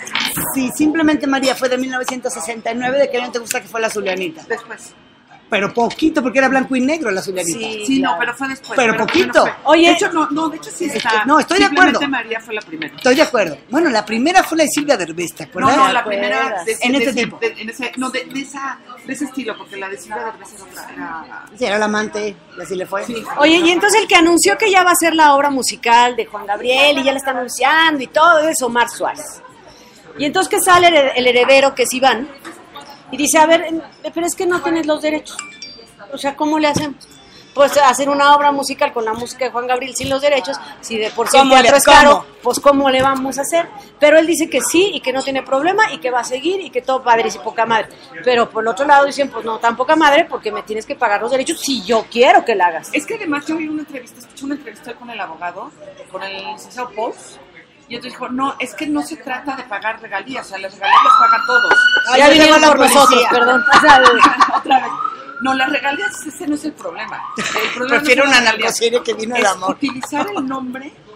S2: si simplemente María fue de mil novecientos sesenta y nueve, ¿de qué año te gusta que fue la Zulianita?
S3: Después.
S2: Pero poquito, porque era blanco y negro la Zulianita.
S1: Sí.
S3: Sí,
S1: claro.
S3: no, pero fue después.
S2: Pero poquito.
S3: fue.
S1: Oye.
S3: De hecho, no, no, de hecho sí
S2: Es que-
S3: está.
S2: no, estoy de
S3: Simplemente
S2: acuerdo.
S3: María fue la primera.
S2: Estoy de acuerdo. Bueno, la primera fue la de Silvia Derbez, ¿te
S3: No,
S2: acuerdas?
S3: no,
S1: ¿Te
S3: la
S1: acuerdas?
S3: primera de,
S2: En
S3: de
S2: ese
S3: ese-
S2: tipo.
S3: de- en ese, no, de, de esa, de ese estilo, porque la de Silvia Derbez era otra. Era,
S2: Sí, era la amante, y así le fue.
S3: Sí.
S1: Oye, y entonces el que anunció que ya va a ser la obra musical de Juan Gabriel y ya la está anunciando y todo es Omar Suárez. Y entonces que sale el, el heredero, que es Iván, y dice, a ver, en- pero es que no tienes los derechos. O sea, ¿cómo le hacemos? Pues hacer una obra musical con la música de Juan Gabriel sin los derechos, si de por sí el
S2: ¿Cómo le-
S1: teatro es
S2: cómo?
S1: caro, pues ¿cómo le vamos a hacer? Pero él dice que sí y que no tiene problema y que va a seguir y que todo padre y poca madre. Pero por el otro lado dicen, pues no, tan poca madre porque me tienes que pagar los derechos si yo quiero que la hagas.
S3: Es que además yo vi una entrevista, escuché una entrevista con el abogado, con el licenciado Paul, y entonces dijo, no, es que no se trata de pagar regalías, o sea, las regalías las pagan todos.
S2: Ay,
S1: ya
S2: ya
S1: vinieron
S2: llegó la
S1: por nosotros,
S2: policía.
S1: perdón. O sea,
S3: Otra vez. No, las regalías, ese no es el problema. El problema
S2: Prefiero
S3: no son
S2: una
S3: las regalías.
S2: narcoserie que vino el
S3: Es
S2: amor.
S3: utilizar el nombre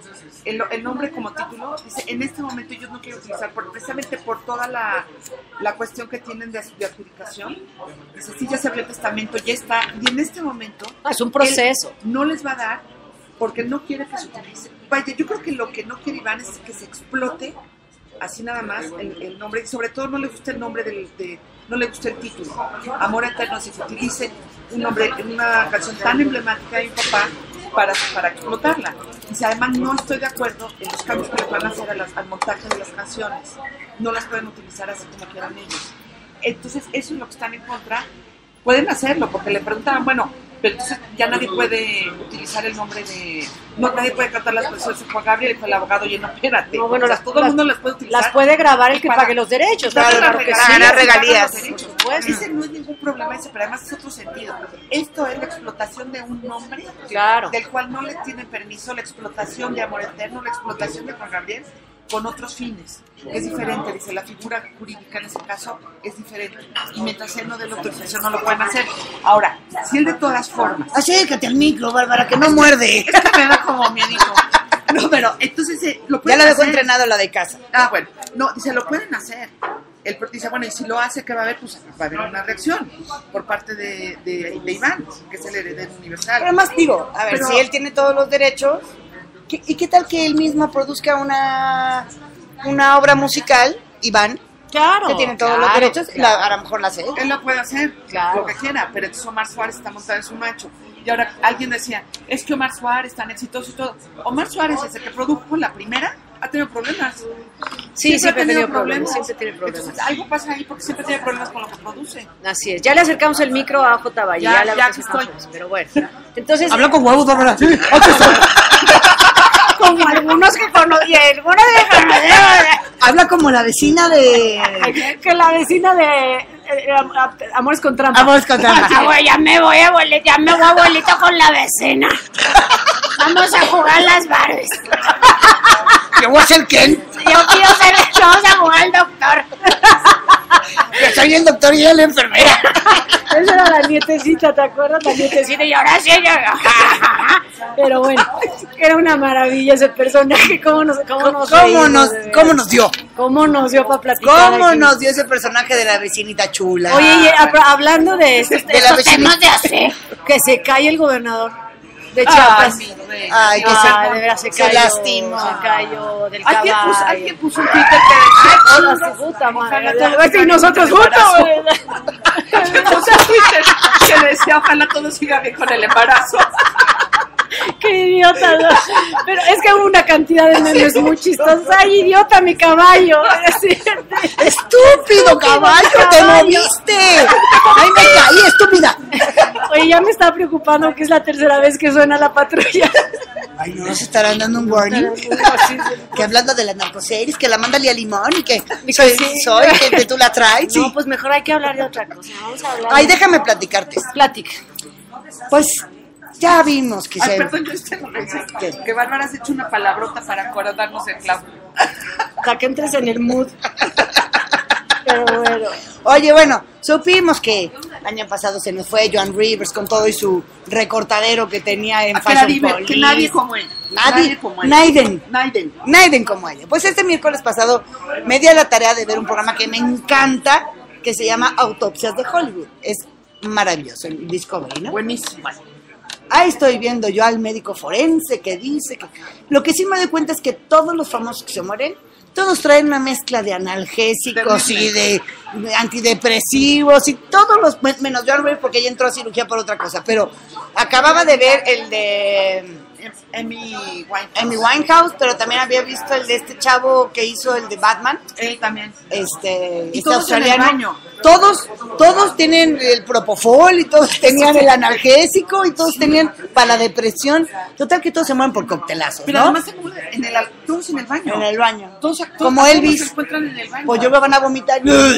S3: el, el nombre como título, dice, en este momento yo no quiero utilizar, por, precisamente por toda la, la cuestión que tienen de, de adjudicación, dice, sí, ya se abrió el testamento, ya está, y en este momento...
S1: Ah, es un proceso.
S3: No les va a dar, porque no quiere que se utilice. Vaya, yo creo que lo que no quiere Iván es que se explote, así nada más, el, el nombre, y sobre todo no le gusta el nombre del... De, no le gusta el título. Amor Eterno, si se utilice un nombre, una canción tan emblemática de mi papá para, para explotarla. Dice, además no estoy de acuerdo en los cambios que les van a hacer a las, al montaje de las canciones. No las pueden utilizar así como quieran ellos. Entonces, eso es lo que están en contra. Pueden hacerlo, porque le preguntaban, bueno, pero entonces ya nadie puede utilizar el nombre de... No, nadie puede cantar las canciones de Juan Gabriel, y fue el abogado, oye, no, espérate.
S1: No, bueno,
S3: o sea,
S1: las,
S3: todo el mundo las puede utilizar.
S1: Las puede grabar el que
S3: para,
S1: pague los derechos.
S3: Claro,
S1: claro que sí.
S2: ganar regalías.
S3: Por supuesto. Ese no es ningún problema ese, pero además es otro sentido. Esto es la explotación de un nombre,
S1: Claro.
S3: del cual no le tienen permiso, la explotación de Amor Eterno, la explotación de Juan Gabriel, con otros fines. Es diferente, dice, la figura jurídica en ese caso es diferente. Y mientras él no dé la autorización no lo pueden hacer. Ahora, si él de todas formas...
S2: Acércate al micro, Bárbara, que no muerde.
S3: Es que me da como miedito. No, pero entonces eh, lo
S2: Ya
S3: pueden
S2: lo dejó
S3: hacer.
S2: entrenado la de casa.
S3: Ah, bueno. No, dice, lo pueden hacer. Él dice, bueno, y si lo hace, ¿qué va a haber? Pues va a haber una reacción por parte de, de, de Iván, que es el heredero universal.
S2: Pero además digo, a ver,
S3: Pero-
S2: si él tiene todos los derechos, ¿qué- ¿y qué tal que él mismo produzca una, una obra musical, Iván,
S1: Claro.
S2: que tiene todos
S1: claro,
S2: los derechos?
S1: claro.
S2: La- a lo mejor la hace él.
S3: Él lo puede hacer,
S1: Claro.
S3: lo que quiera, pero entonces Omar Suárez está montado en su macho. Y ahora alguien decía, es que Omar Suárez tan exitoso y todo. Omar Suárez, desde que produjo la primera, ha tenido problemas.
S1: Sí, siempre,
S3: ha
S1: ha tenido problemas. Siempre tiene problemas.
S3: Entonces, algo pasa ahí porque siempre tiene problemas con lo que produce.
S1: Así es. Ya le acercamos el micro a J. Valle.
S3: Ya,
S1: le
S3: ya
S1: acercamos,
S3: que estoy.
S1: Pero bueno. Entonces,
S2: Habla con huevos, Bárbara.
S1: como algunos que conocen, algunos que conocemos,
S2: Habla como la vecina de...
S1: que la vecina de eh, eh, Amores con Trampa.
S2: Amores con Trampa.
S1: Ah, güey, ya me voy, abuelito, ya me voy, abuelito, con la vecina. Vamos a jugar las Barbies.
S2: Yo voy a ser Ken.
S1: Yo quiero ser, vamos a jugar al doctor.
S2: Que soy el doctor y ella la enfermera.
S1: Esa era la nietecita, ¿te acuerdas? La nietecita, y ahora sí, yo... Pero bueno, era una maravilla ese personaje. ¿Cómo nos, cómo nos,
S2: ¿Cómo
S1: reímos,
S2: nos,
S1: de veras?
S2: cómo nos dio?
S1: ¿Cómo nos dio para platicar?
S2: ¿Cómo
S1: aquí?
S2: nos dio ese personaje de la vecinita chula?
S1: Oye, y hab- hablando de estos,
S2: De la
S1: estos
S2: vecina-
S1: temas de hacer, que se cae el gobernador de
S3: Ay,
S1: Chiapas.
S3: mi rey.
S2: Ay, que
S1: Ay,
S2: se,
S1: de veras se,
S2: se
S1: cayó,
S2: lastimó.
S1: se cayó del
S3: Alguien
S1: caballo.
S3: puso, alguien puso un Twitter que decía,
S1: Hola, su puta madre.
S3: Ojalá todos
S1: Y nosotros
S3: sigan bien con el
S1: juntos.
S3: embarazo. Puso un Twitter que decía, ojalá todo siga bien con el embarazo.
S1: Qué idiota, ¿no? Pero es que hubo una cantidad de memes muy chistosos. Ay, idiota, mi caballo. Así,
S2: ¡Estúpido caballo! ¡Te
S1: caballo.
S2: moviste! ¡Ay, me caí, estúpida!
S1: Oye, ya me está preocupando que es la tercera vez que suena la patrulla.
S2: Ay, no nos estarán dando un warning.
S1: Así,
S2: Que hablando de las narcoseries, que la manda Lía Limón y que
S1: Y
S2: soy,
S1: que sí.
S2: soy, que que tú la traes.
S1: no,
S2: y-
S1: pues mejor hay que hablar de otra cosa. Vamos a hablar.
S2: Ay,
S1: de...
S2: déjame platicarte.
S1: Plática.
S2: Pues ya vimos que
S3: Ay,
S2: se...
S3: perdón, yo este no pensé
S2: ¿Qué?
S3: que Bárbara has hecho una palabrota para acordarnos del clavo.
S1: Para que entres en el mood. Pero bueno.
S2: Oye, bueno, supimos que el año pasado se nos fue Joan Rivers con todo y su recortadero que tenía en
S3: Ah, que, la
S2: Fashion
S3: dime,
S2: Police.
S3: que nadie como él.
S2: Nadie,
S3: como él.
S2: Naiden.
S3: Naiden.
S2: Naiden como ella. Pues este miércoles pasado me di a la tarea de ver un programa que me encanta, que se llama Autopsias de Hollywood. Es maravilloso, en Discovery, ¿no?
S3: Buenísimo.
S2: Ahí estoy viendo yo al médico forense que dice que... Lo que sí me doy cuenta es que todos los famosos que se mueren, todos traen una mezcla de analgésicos y de, de antidepresivos y todos los... Menos Joan Rivers porque ella entró a cirugía por otra cosa, pero acababa de ver el de...
S3: Amy Winehouse.
S2: Amy Winehouse, pero también había visto el de este chavo que hizo el de Batman,
S3: Él también.
S2: este,
S3: Y
S2: este
S3: todos en el
S2: australiano.
S3: baño.
S2: Todos, todos tienen el propofol y todos tenían el analgésico y todos tenían para la depresión. Total que todos se mueren por coctelazos,
S3: Pero
S2: ¿no?
S3: además se muere en el, todos en el baño.
S2: En el baño.
S3: Todos, todos,
S2: Como
S3: todos
S2: Elvis.
S3: se encuentran en el baño.
S2: Pues yo me van a vomitar.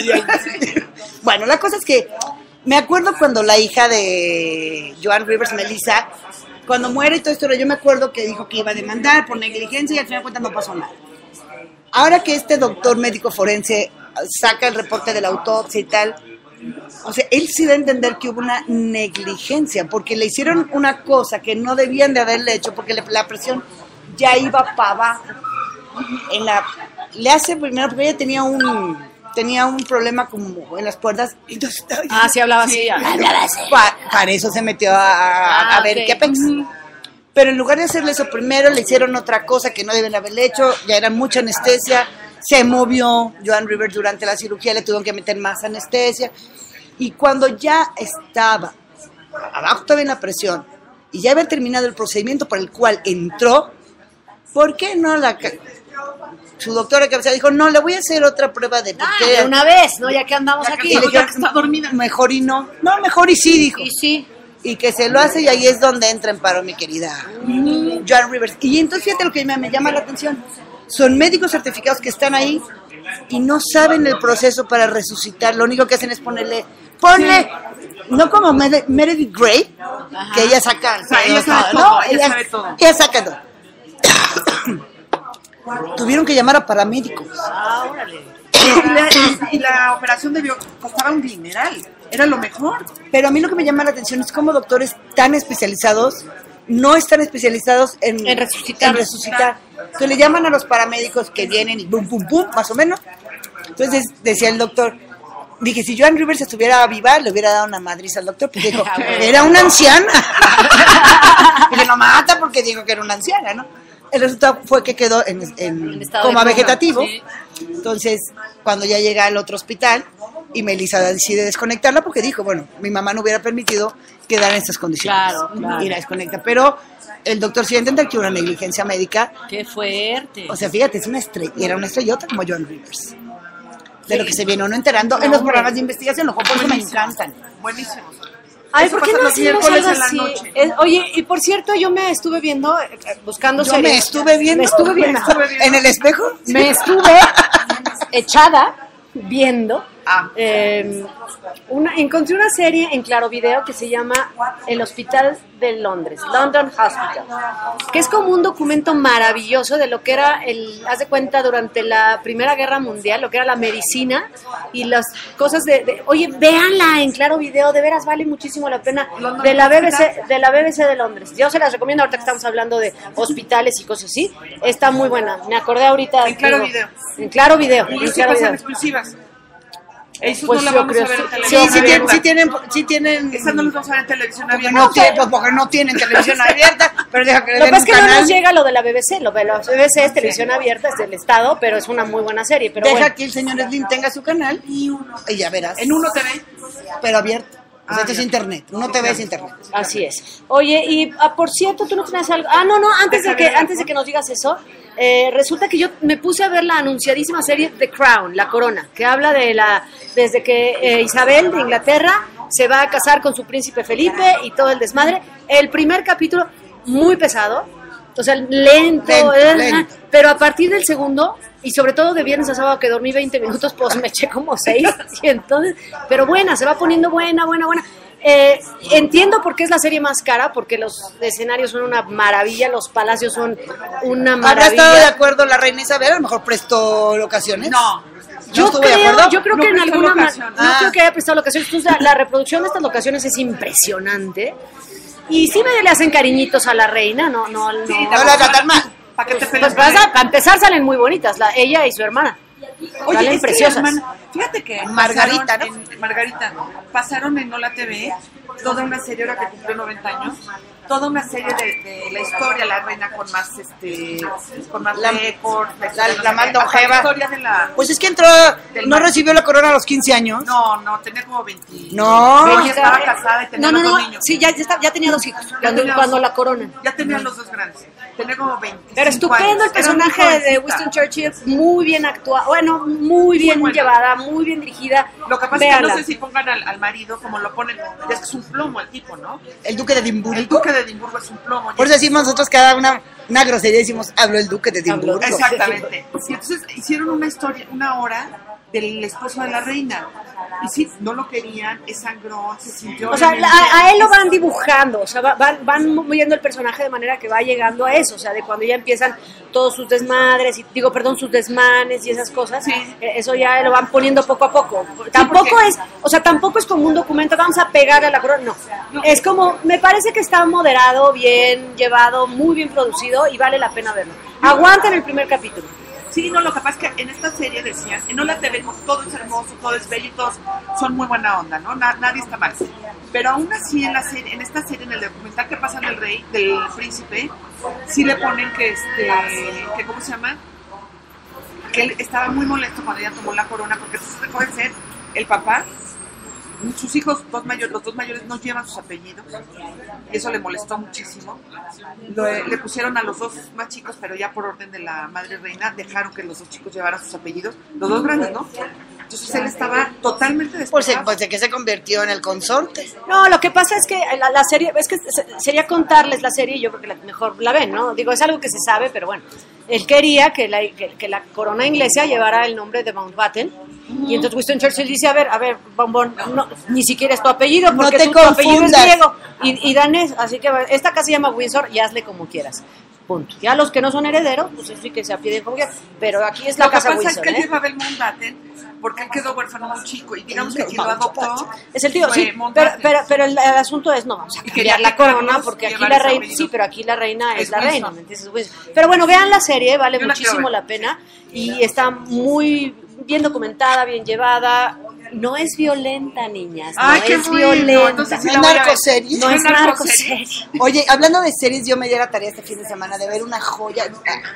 S2: Bueno, la cosa es que me acuerdo cuando la hija de Joan Rivers, Melissa, cuando muere y todo esto, yo me acuerdo que dijo que iba a demandar por negligencia y al final de cuentas no pasó nada. Ahora que este doctor médico forense saca el reporte de la autopsia y tal, o sea, él sí da a entender que hubo una negligencia, porque le hicieron una cosa que no debían de haberle hecho, porque le- la presión ya iba para abajo. En la, le hace primero, porque ella tenía un, tenía un problema como en las cuerdas. Y entonces,
S1: Ah, sí hablaba así.
S2: sí,
S1: hablaba así.
S2: pa- para eso se metió a, a,
S1: Ah,
S2: a ver
S1: ok.
S2: qué apex. Pero en lugar de hacerle eso primero, le hicieron otra cosa que no deben haberle hecho. Ya era mucha anestesia. Se movió Joan Rivers durante la cirugía, le tuvieron que meter más anestesia. Y cuando ya estaba abajo todavía en la presión y ya había terminado el procedimiento para el cual entró, ¿por qué no la... ca- Su doctora que dijo, no, le voy a hacer otra prueba de...
S1: Ah,
S2: porque-
S1: de una vez, ¿no? Ya que andamos
S3: Ya que
S1: aquí.
S2: y le
S3: ya
S2: dijeron,
S3: que está dormida.
S2: mejor y no. No, mejor y sí, dijo.
S1: Y sí.
S2: Y que se lo hace y ahí es donde entra en paro mi querida Joan Rivers. Y entonces fíjate lo que me, me llama la atención. Son médicos certificados que están ahí y no saben el proceso para resucitar. Lo único que hacen es ponerle, ponle, no como Mer- Meredith Grey, que ella saca,
S3: O sea, ella sabe
S2: ¿no?
S3: todo, ella sabe todo.
S2: Ella saca todo. Tuvieron que llamar a paramédicos.
S1: Ah, órale.
S3: Y la, y la operación debió costaba un dineral. Era lo mejor.
S2: Pero a mí lo que me llama la atención es cómo doctores tan especializados no están especializados en,
S1: En resucitar.
S2: en resucitar. Entonces le llaman a los paramédicos que vienen y pum, pum, pum, más o menos. Entonces decía el doctor, dije, si Joan Rivers estuviera viva, le hubiera dado una madriz al doctor, porque dijo, era una anciana. Y le no mata porque dijo que era una anciana, ¿no? El resultado fue que quedó en, en
S1: En estado
S2: coma
S1: de coma,
S2: vegetativo.
S1: sí.
S2: Entonces, cuando ya llega al otro hospital, y Melissa decide desconectarla porque dijo, bueno, mi mamá no hubiera permitido quedar en estas condiciones.
S1: Claro, claro.
S2: Y la desconecta. Pero el doctor sí entender que hubo una negligencia médica.
S1: Qué fuerte.
S2: O sea, fíjate, es una estrella, y era una estrellota como Joan Rivers. De lo que se viene uno enterando en los programas de investigación, los juegos me encantan.
S3: Buenísimo.
S1: Ay,
S3: Eso
S1: ¿por qué
S3: pasa
S1: no
S3: los
S1: hacemos
S3: miércoles
S1: algo
S3: en la
S1: así?
S3: noche.
S1: Eh, oye, y por cierto, yo me estuve viendo, eh, eh, buscando
S2: Yo
S1: series.
S2: me estuve viendo,
S1: Me estuve viendo.
S3: Me estuve viendo.
S2: en el espejo.
S1: Me estuve echada viendo.
S3: Ah.
S1: eh, una, encontré una serie en Claro Video que se llama El Hospital de Londres, London Hospital, que es como un documento maravilloso de lo que era el, haz de cuenta, durante la Primera Guerra Mundial, lo que era la medicina y las cosas de, de oye, véanla en Claro Video, de veras vale muchísimo la pena, de la B B C, de la B B C de Londres. Yo se las recomiendo ahorita que estamos hablando de hospitales y cosas así, está muy buena. Me acordé ahorita.
S3: En Claro
S1: digo,
S3: Video.
S1: En Claro Video.
S3: Y
S1: en
S3: sí
S1: Claro
S3: pasan
S1: Video.
S3: exclusivas. Eso
S1: Pues
S3: no la
S1: yo
S3: vamos
S1: creo
S3: a ver en
S1: sí.
S2: Sí,
S3: televisión
S2: sí, tienen,
S3: abierta.
S2: sí tienen, sí tienen.
S3: Esa no las vamos a ver en televisión
S2: Porque
S3: abierta.
S2: no, tienen, pues porque no tienen televisión abierta, pero deja que le
S1: Lo que
S2: den
S1: pasa
S2: un
S1: es que no
S2: canal.
S1: nos llega lo de la B B C. Lo de la B B C es televisión abierta, es del Estado, pero es una muy buena serie. Pero
S2: Deja
S1: bueno.
S2: que el señor Slim tenga su canal y ya verás.
S3: En Uno T V.
S2: Pero abierto. O sea,
S3: Ah,
S2: esto es
S3: ya.
S2: internet. No te ves internet.
S1: Así es. Oye, y ah, por cierto, tú no tienes algo. Ah, no, no, antes de que antes de que nos digas eso, eh, resulta que yo me puse a ver la anunciadísima serie The Crown, La Corona, que habla de la desde que eh, Isabel de Inglaterra se va a casar con su príncipe Felipe y todo el desmadre. El primer capítulo muy pesado, o sea, lento,
S2: Lento,
S1: eh,
S2: lento.
S1: pero a partir del segundo y sobre todo de viernes a sábado que dormí veinte minutos, pues me eché como seis y entonces, pero buena, se va poniendo buena, buena, buena. Eh, entiendo por qué es la serie más cara, porque los escenarios son una maravilla, los palacios son una
S2: ¿Habrá
S1: maravilla.
S2: estado de acuerdo la reina Isabel? A lo mejor prestó locaciones.
S3: No.
S2: ¿No
S1: Yo
S2: estuvo de
S1: creo,
S2: acuerdo?
S1: yo creo
S3: No
S1: que en
S3: prestó
S1: alguna manera,
S3: locación.
S1: no
S2: Ah.
S1: creo que haya prestado locaciones. Entonces, la, la reproducción de estas locaciones es impresionante. Y sí me le hacen cariñitos a la reina, no, no, no.
S3: Sí,
S2: No la tratan mal.
S3: ¿Para qué te
S1: Pues,
S3: peleas
S1: pues,
S3: con
S1: para,
S3: ella?
S1: para empezar salen muy bonitas, la, ella y su hermana.
S3: Oye,
S1: Salen
S3: es que,
S1: preciosas.
S3: hermana, fíjate que
S2: Margarita,
S3: pasaron en- Margarita, pasaron en Hola T V toda una serie ahora que cumplió noventa años, toda una serie de, de la historia, la reina con más, este, con más
S2: La-
S3: récord,
S2: la-
S3: historia,
S2: la
S3: sé
S2: más
S3: qué, hasta
S2: longeva.
S3: la historia de la...
S2: Pues es que entró,
S3: Del
S2: no
S3: mar.
S2: recibió la corona a los quince años.
S3: No, no, tenía como veinte.
S2: No.
S3: Ella estaba casada y tenía
S1: No, no,
S3: los
S1: no,
S3: dos niños.
S1: sí, ya, ya, está- ya tenía dos hijos, cuando,
S3: tenía
S1: cuando
S3: dos.
S1: la corona.
S3: Ya tenían los dos grandes. Tenía como veinte.
S1: Pero estupendo el personaje de Winston Churchill, muy bien actuado, bueno, muy bien
S3: buena.
S1: llevada, muy bien dirigida.
S3: Lo que pasa es
S1: Véanla.
S3: que no sé si pongan al, al marido como lo ponen. Es que es un plomo el tipo, ¿no?
S2: El duque de Edimburgo.
S3: El duque de Edimburgo es un plomo.
S2: Por eso decimos nosotros cada una, una grosería, decimos, habló el duque de Edimburgo.
S1: Habló.
S3: Exactamente. Y entonces hicieron una historia, una hora del esposo de la reina. Y sí, no lo querían, es sangrón, se sintió...
S1: O sea, a, a él lo van dibujando, o sea, va- van, van moviendo el personaje de manera que va llegando a eso, o sea, de cuando ya empiezan todos sus desmadres, y digo, perdón, sus desmanes y esas cosas,
S3: Sí.
S1: eh, eso ya lo van poniendo poco a poco. Tampoco
S3: porque-
S1: es, o sea, tampoco es como un documento, vamos a pegar a la corona, no.
S3: No.
S1: Es como, me parece que está moderado, bien llevado, muy bien producido y vale la pena verlo. Aguanten el primer capítulo.
S3: Sí, no, lo que pasa es que en esta serie decían, en No la T V, todo es hermoso, todo es bello y todos son muy buena onda, ¿no? Na- nadie está mal. Pero aún así en la serie, en esta serie, en el documental que pasa del rey, del príncipe, sí le ponen que este, que ¿cómo se llama? Que él estaba muy molesto cuando ella tomó la corona, porque entonces dejó de ser el papá. Sus hijos, dos mayores, los dos mayores no llevan sus apellidos y eso le molestó muchísimo. Lo- le pusieron a los dos más chicos, pero ya por orden de la madre reina dejaron que los dos chicos llevaran sus apellidos, los dos grandes, ¿no? Entonces él estaba totalmente
S2: Pues,
S3: despechado.
S2: pues de que se convirtió en el consorte.
S1: No, lo que pasa es que la, la serie, es que se- sería contarles la serie y yo creo que la, mejor la ven, ¿no? Digo, es algo que se sabe, pero bueno. Él quería que la, que, que la corona inglesa llevara el nombre de Mountbatten y entonces Winston Churchill dice, a ver, a ver, bombón, no, ni siquiera es tu apellido
S2: No
S1: porque
S2: te
S1: tu, tu apellido es
S2: confundas.
S1: griego y, y danés, así que esta casa se llama Windsor y hazle como quieras. Punto. Ya los que no son herederos, pues sí que se apiden como quieran, pero aquí es la
S3: Lo que
S1: casa
S3: pasa es
S1: Windsor,
S3: que él
S1: ¿eh?
S3: llevaba el Mountbatten porque él quedó huérfano muy chico y digamos que quien lo adoptó
S1: Es el tío,
S3: fue
S1: sí, pero,
S3: Mountbatten.
S1: pero, pero el, el asunto es, no, vamos a
S3: Y quería
S1: cambiar la
S3: que
S1: corona
S3: Carlos
S1: porque aquí
S3: llevara
S1: la
S3: ese
S1: reina,
S3: apellido.
S1: sí, pero aquí la reina es,
S3: Es
S1: la
S3: Windsor.
S1: reina, ¿me entiendes? Pues, pero bueno, vean la serie, vale
S3: Yo la quiero
S1: muchísimo
S3: ver.
S1: la pena y está muy bien documentada, bien llevada. No es violenta, niñas, no
S3: Ay, qué
S1: es
S3: bueno,
S1: violenta.
S3: entonces sí
S2: ¿No
S3: la
S2: es
S3: voy a ver.
S2: narcoserie?
S1: No es
S3: ¿No es narcoserie?
S1: narcoserie.
S2: Oye, hablando de series, yo me di la tarea este fin de semana de ver una joya,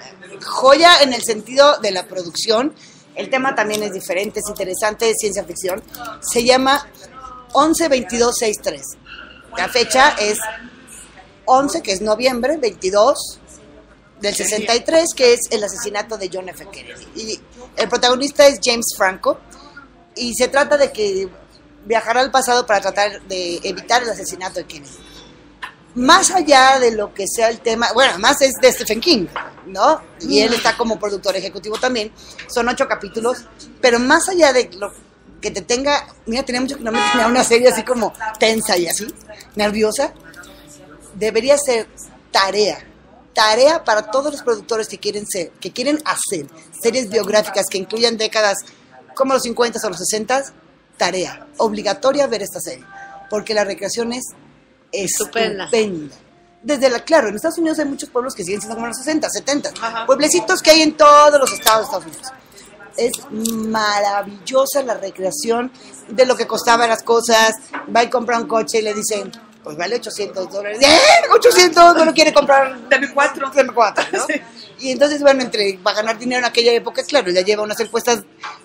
S2: joya en el sentido de la producción. El tema también es diferente, es interesante, es ciencia ficción. Se llama once veintidós sesenta y tres. La fecha es once, que es noviembre, veintidós del sesenta y tres, que es el asesinato de John F. Kennedy. Y el protagonista es James Franco, y se trata de que viajará al pasado para tratar de evitar el asesinato de Kennedy. Más allá de lo que sea el tema, bueno, más es de Stephen King, ¿no? Y él está como productor ejecutivo también, son ocho capítulos, pero más allá de lo que te tenga, mira, tenía mucho que no me tenía una serie así como tensa y así, nerviosa, debería ser tarea, tarea para todos los productores que quieren ser, que quieren hacer series biográficas que incluyan décadas como los cincuenta o los sesenta, tarea, obligatoria ver esta serie, porque la recreación es
S1: Estupenda.
S2: estupenda. Desde la, claro, en Estados Unidos hay muchos pueblos que siguen siendo como los sesenta, setenta,
S3: Ajá.
S2: pueblecitos que hay en todos los estados de Estados Unidos. Es maravillosa la recreación de lo que costaban las cosas. Va y compra un coche y le dicen, pues vale ochocientos dólares. ¡Eh! ochocientos, no lo quiere comprar.
S3: Dame cuatro.
S2: Dame cuatro, ¿no?
S3: Sí.
S2: Y entonces, bueno, entre va a ganar dinero en aquella época, claro, ya lleva unas encuestas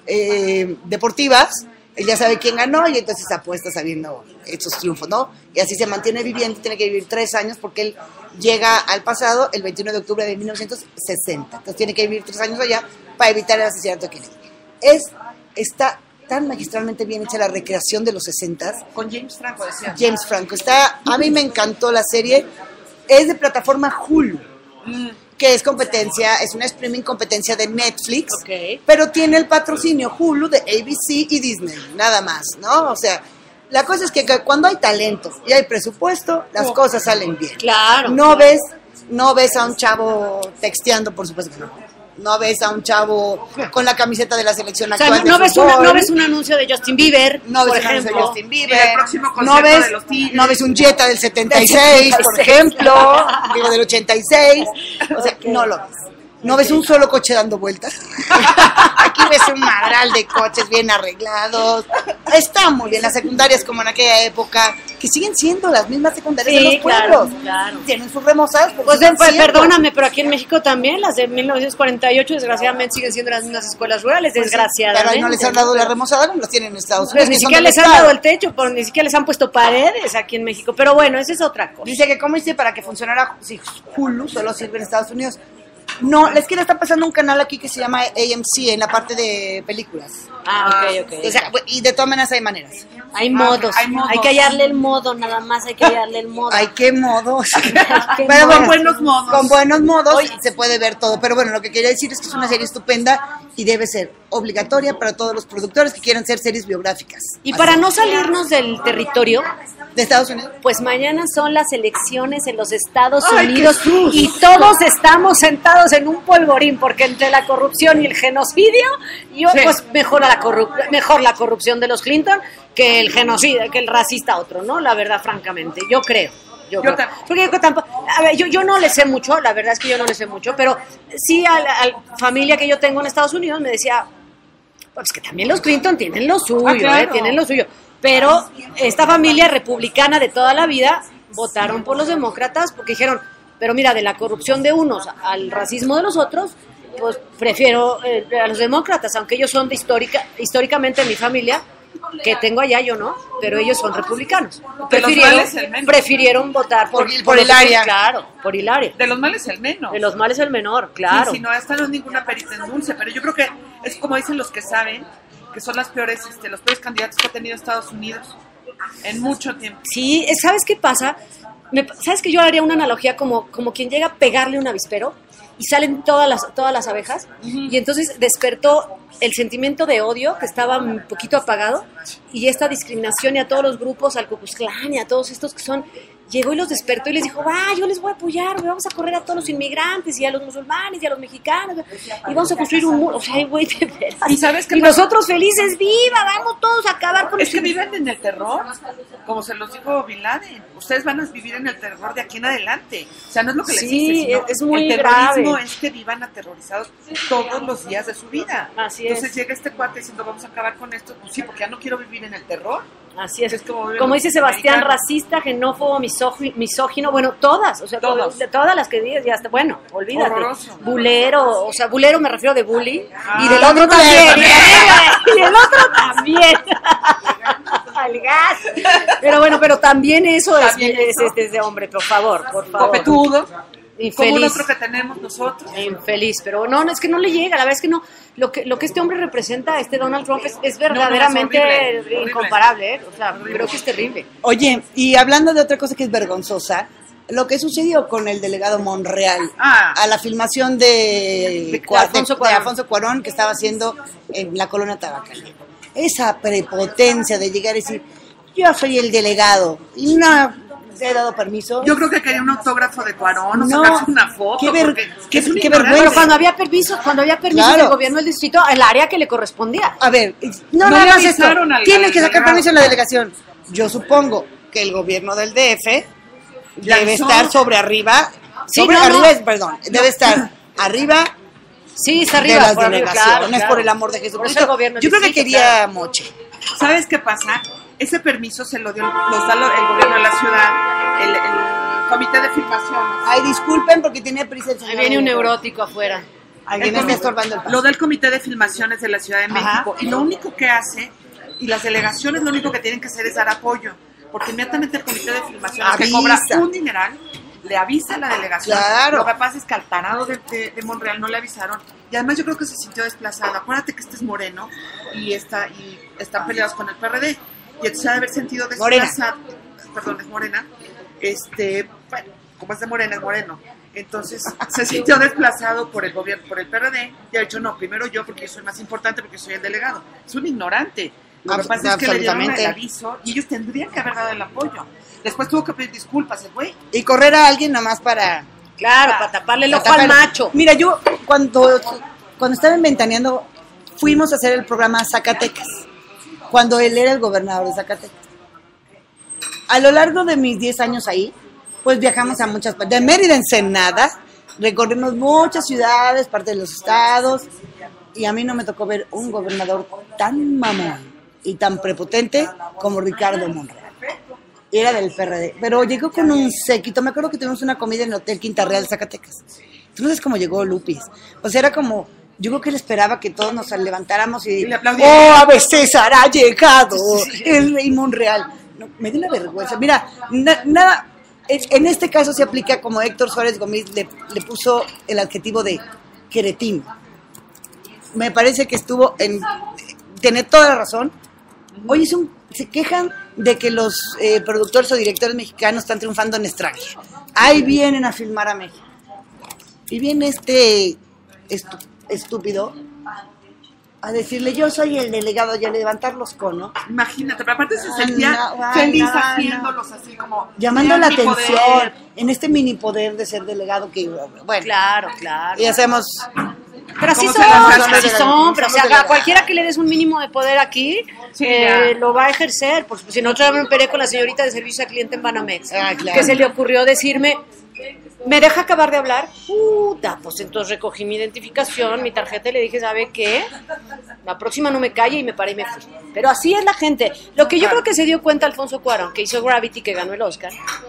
S2: eh, deportivas, él ya sabe quién ganó y entonces apuesta sabiendo estos triunfos, ¿no? Y así se mantiene viviendo, tiene que vivir tres años porque él llega al pasado el veintiuno de octubre de mil novecientos sesenta. Entonces tiene que vivir tres años allá para evitar el asesinato de Kennedy. Es, está tan magistralmente bien hecha la recreación de los sesentas.
S3: Con James Franco, decía.
S2: James Franco. Está, a mí me encantó la serie. Es de plataforma Hulu,
S3: Mm.
S2: que es competencia, es una streaming competencia de Netflix,
S1: Ok.
S2: pero tiene el patrocinio Hulu de A B C y Disney, nada más, ¿no? O sea, la cosa es que cuando hay talento y hay presupuesto, las
S3: Oh.
S2: cosas salen bien.
S1: Claro.
S2: No
S1: claro.
S2: ves, no ves a un chavo texteando, por supuesto que no. No ves a un chavo con la camiseta de la selección
S1: O sea,
S2: actual
S1: no, no
S2: de
S1: ves una,
S2: fútbol.
S1: no ves un anuncio de Justin Bieber,
S2: No ves
S1: por
S2: un anuncio de
S1: ejemplo.
S2: Justin
S3: Mira,
S2: Bieber,
S3: el próximo
S2: no
S3: concierto
S2: ves,
S3: de los Tigres.
S2: no ves un Jetta del setenta y
S1: Del
S2: seis, por
S1: setenta y seis.
S2: ejemplo, digo del ochenta y seis, o sea,
S1: Ok.
S2: no lo ves. No ves un solo coche dando vueltas. Aquí ves un madral de coches bien arreglados. Está muy bien, las secundarias como en aquella época, que siguen siendo las mismas secundarias
S1: Sí,
S2: de los
S1: claro,
S2: pueblos.
S1: claro.
S2: Tienen sus remozadas, pero
S1: Pues,
S2: siguen
S1: pues,
S2: siendo.
S1: perdóname, pero aquí en México también las de mil novecientos cuarenta y ocho desgraciadamente siguen siendo las mismas escuelas rurales,
S2: Pues sí,
S1: desgraciadamente.
S2: pero ahí no les han dado la remozada como las tienen en Estados
S1: Pues
S2: Unidos.
S1: ni
S2: que son
S1: siquiera
S2: del
S1: les han
S2: Estado.
S1: dado el techo, pues ni siquiera les han puesto paredes aquí en México. Pero bueno, esa es otra cosa.
S2: Dice que cómo hice para que funcionara si Hulu solo sirve en Estados Unidos. No, es que le está pasando un canal aquí que se llama A M C en la parte de películas.
S1: Ah, ok, ok.
S2: O sea, y de todas maneras hay maneras.
S1: Hay modos,
S3: hay modos.
S1: hay que hallarle el modo, nada más hay que hallarle el modo.
S2: Hay qué modos.
S1: qué
S2: Pero
S1: modos.
S2: bueno,
S3: buenos modos.
S2: Con buenos modos se puede ver todo. Pero bueno, lo que quería decir es que es una serie estupenda y debe ser obligatoria para todos los productores que quieran hacer series biográficas.
S1: Y para no salirnos del territorio,
S2: ¿De Estados Unidos?
S1: pues mañana son las elecciones en los Estados
S3: ¡Ay, qué
S1: Unidos
S3: susto!
S1: y todos estamos sentados en un polvorín porque entre la corrupción y el genocidio, yo
S3: Sí.
S1: pues mejor la corrup- mejor la corrupción de los Clinton que el genocida, que el racista otro, ¿no? La verdad, francamente, yo creo. Yo,
S3: Yo
S1: creo.
S3: tam-
S1: Porque yo tampoco, a ver, yo, yo no le sé mucho, la verdad es que yo no le sé mucho, pero sí a la, a la familia que yo tengo en Estados Unidos me decía, pues que también los Clinton tienen lo suyo,
S3: Ah, claro.
S1: ¿eh? Tienen lo suyo. Pero esta familia republicana de toda la vida votaron por los demócratas porque dijeron, pero mira, de la corrupción de unos al racismo de los otros, pues prefiero eh, a los demócratas, aunque ellos son de histórica, históricamente mi familia, que tengo allá, yo no, pero ellos son republicanos.
S3: De los
S1: Prefirieron,
S3: males el menos.
S1: prefirieron votar por,
S2: Por- por
S1: los-
S2: Hilaria.
S1: Claro, por Hilaria.
S3: De los males el menos.
S1: De los males el menor, claro.
S3: Sí, si no, esta no es ninguna perita en dulce, pero yo creo que es como dicen los que saben, que son las peores, este, los peores candidatos que ha tenido Estados Unidos en mucho tiempo.
S1: Sí, es- ¿sabes qué pasa? Me- ¿Sabes que yo haría una analogía como, como quien llega a pegarle un avispero y salen todas las, todas las abejas? Y entonces despertó el sentimiento de odio que estaba un poquito apagado y esta discriminación y a todos los grupos, al Ku Klux Klan y a todos estos que son... Llegó y los despertó y les dijo, va, yo les voy a apoyar, güey, vamos a correr a todos los inmigrantes y a los musulmanes y a los mexicanos y vamos a construir un muro. O sea, güey, de veras.
S3: ¿Y sabes qué
S1: Y
S3: pasa?
S1: nosotros felices, viva, vamos todos a acabar con
S3: Es que
S1: los-
S3: viven en el terror, como se los dijo Bin Laden. Ustedes van a vivir en el terror de aquí en adelante. O sea, no es lo que les
S1: Sí,
S3: dice, sino
S1: es muy
S3: el terrorismo
S1: grave.
S3: es que vivan aterrorizados todos los días de su vida.
S1: Así
S3: Entonces
S1: es.
S3: llega este cuate diciendo, vamos a acabar con esto. Pues sí, porque ya no quiero vivir en el terror.
S1: Así es.
S3: Es como viven
S1: Como
S3: los
S1: dice Sebastián,
S3: americanos.
S1: racista, xenófobo, misógi- misógino, bueno, todas, o sea,
S3: Todas.
S1: de todas las que digas, ya está, bueno, olvídate.
S3: Horroroso.
S1: Bulero, o sea, bulero me refiero de bully,
S3: Ah,
S1: y del otro
S2: bulero
S1: también,
S2: también.
S1: y del otro también. Al gas. Pero bueno, pero también eso es,
S3: También
S1: es,
S3: eso.
S1: es- es de hombre, por favor, por favor.
S3: Copetudo, como el
S1: Infeliz.
S3: otro que tenemos nosotros.
S1: Infeliz, pero no, no, es que no le llega, la verdad es que no, lo que, lo que este hombre representa, este Donald Trump, es, es verdaderamente
S3: No, no, es horrible, horrible.
S1: incomparable, ¿eh? O sea,
S3: Horrible.
S1: creo que es terrible.
S2: Oye, y hablando de otra cosa que es vergonzosa, lo que sucedió con el delegado Monreal
S3: Ah.
S2: a la filmación de,
S1: De
S2: Cua-
S1: Alfonso
S2: de- de
S1: Cuarón.
S2: Alfonso Cuarón que estaba haciendo en la colonia Tabacalera. Esa prepotencia de llegar y decir, yo soy el delegado y no te he dado permiso.
S3: Yo creo que quería un autógrafo de Cuarón o
S2: No,
S3: sacarse una foto.
S2: qué ver-
S3: porque
S2: qué-
S3: es un
S2: qué
S3: ignorante.
S2: vergüenza.
S1: Pero cuando había permiso, cuando había permiso
S2: Claro.
S1: del gobierno del distrito, el área que le correspondía.
S2: A ver, no,
S3: No
S2: nada
S3: le
S2: más esto.
S3: avisaron al-
S2: Tienes
S3: al
S2: que sacar
S3: delegado.
S2: permiso en la delegación. Yo supongo que el gobierno del D F
S3: Ya
S2: debe
S3: avisó.
S2: estar sobre arriba.
S1: Sí,
S2: sobre
S1: no,
S2: arriba
S1: no.
S2: es, perdón, debe estar arriba
S1: Sí, está
S2: de
S1: arriba.
S2: las
S1: por arriba,
S2: delegaciones,
S1: claro, claro.
S2: por el amor de
S1: Por eso
S2: Jesucristo.
S1: el gobierno del
S2: Yo creo que
S1: distrito,
S2: quería
S1: claro.
S2: moche.
S3: ¿Sabes qué pasa? Ese permiso se lo dio, los da lo- el gobierno de la ciudad, el, el comité de filmaciones.
S2: Ay, disculpen porque tenía prisa el
S1: Ahí
S2: señor.
S1: viene un neurótico afuera.
S2: Alguien me está estorbando el paso.
S3: Lo del comité de filmaciones de la Ciudad de
S2: Ajá.
S3: México. Y lo único que hace, y las delegaciones lo único que tienen que hacer es dar apoyo. Porque inmediatamente el comité de filmaciones que
S2: Avisa.
S3: cobra un dineral, le avisa a la delegación.
S2: Claro.
S3: Lo que pasa es que al tarado de, de, de Monreal no le avisaron. Y además yo creo que se sintió desplazado. Acuérdate que este es moreno y, está, y están peleados con el P R D. Y entonces ha de haber sentido
S2: Morena.
S3: desplazado. Perdón, es morena. Este, bueno, como es de morena, es moreno. Entonces se sintió desplazado por el gobierno, por el P R D, y ha dicho, no, primero yo porque yo soy más importante, porque soy el delegado. Es un ignorante. Lo que
S2: Abs-
S3: pasa es que le dieron el
S2: absolutamente.
S3: aviso y ellos tendrían que haber dado el apoyo. Después tuvo que pedir disculpas el güey.
S2: Y correr a alguien nomás para...
S1: Claro, para taparle el ojo
S2: para
S1: al
S2: tapar-
S1: macho.
S2: Mira, yo cuando, cuando estaba inventaneando, fuimos a hacer el programa Zacatecas, cuando él era el gobernador de Zacatecas. A lo largo de mis diez años ahí, pues viajamos a muchas partes. De Mérida a Ensenada, recorrimos muchas ciudades, parte de los estados, y a mí no me tocó ver un gobernador tan mamón y tan prepotente como Ricardo Monreal. Era del P R D, pero llegó con un séquito. Me acuerdo que tuvimos una comida en el Hotel Quinta Real, Zacatecas. Tú no sabes cómo llegó Lupis. O sea, era como, yo creo que él esperaba que todos nos levantáramos y,
S3: Y le aplaudieran.
S2: ¡oh, Ave César, ha llegado el rey Monreal! No, me dio una vergüenza. Mira, na- nada, en este caso se aplica como Héctor Suárez Gómez le, le puso el adjetivo de queretino. Me parece que estuvo en... Tiene toda la razón. Oye, es un, se quejan de que los eh, productores o directores mexicanos están triunfando en extranjero. Ahí vienen a filmar a México. Y viene este estu, estúpido a decirle, yo soy el delegado, y a levantar los conos.
S3: Imagínate, pero aparte se sentía
S2: no,
S3: feliz
S2: no, no.
S3: haciéndolos así como...
S2: Llamando la
S3: mi
S2: atención
S3: poder.
S2: en este mini poder de ser delegado que, bueno,
S1: Claro, claro.
S2: y hacemos...
S1: Pero así
S3: ¿Cómo
S1: son,
S3: se lanzaron
S1: así
S2: de la-
S1: son, pero o sea,
S2: somos de la-
S1: a cualquiera que le des un mínimo de poder aquí,
S3: Sí,
S1: eh,
S3: ya.
S1: lo va a ejercer. Por si no, otra vez me operé con la señorita de servicio al cliente en Banamex,
S2: Ah, claro.
S1: que se le ocurrió decirme, ¿me deja acabar de hablar? Puta, pues entonces recogí mi identificación, mi tarjeta y le dije, ¿sabe qué? La próxima no me calle y me paré y me fui. Pero así es la gente. Lo que yo creo que se dio cuenta Alfonso Cuarón, que hizo Gravity, que ganó el Oscar,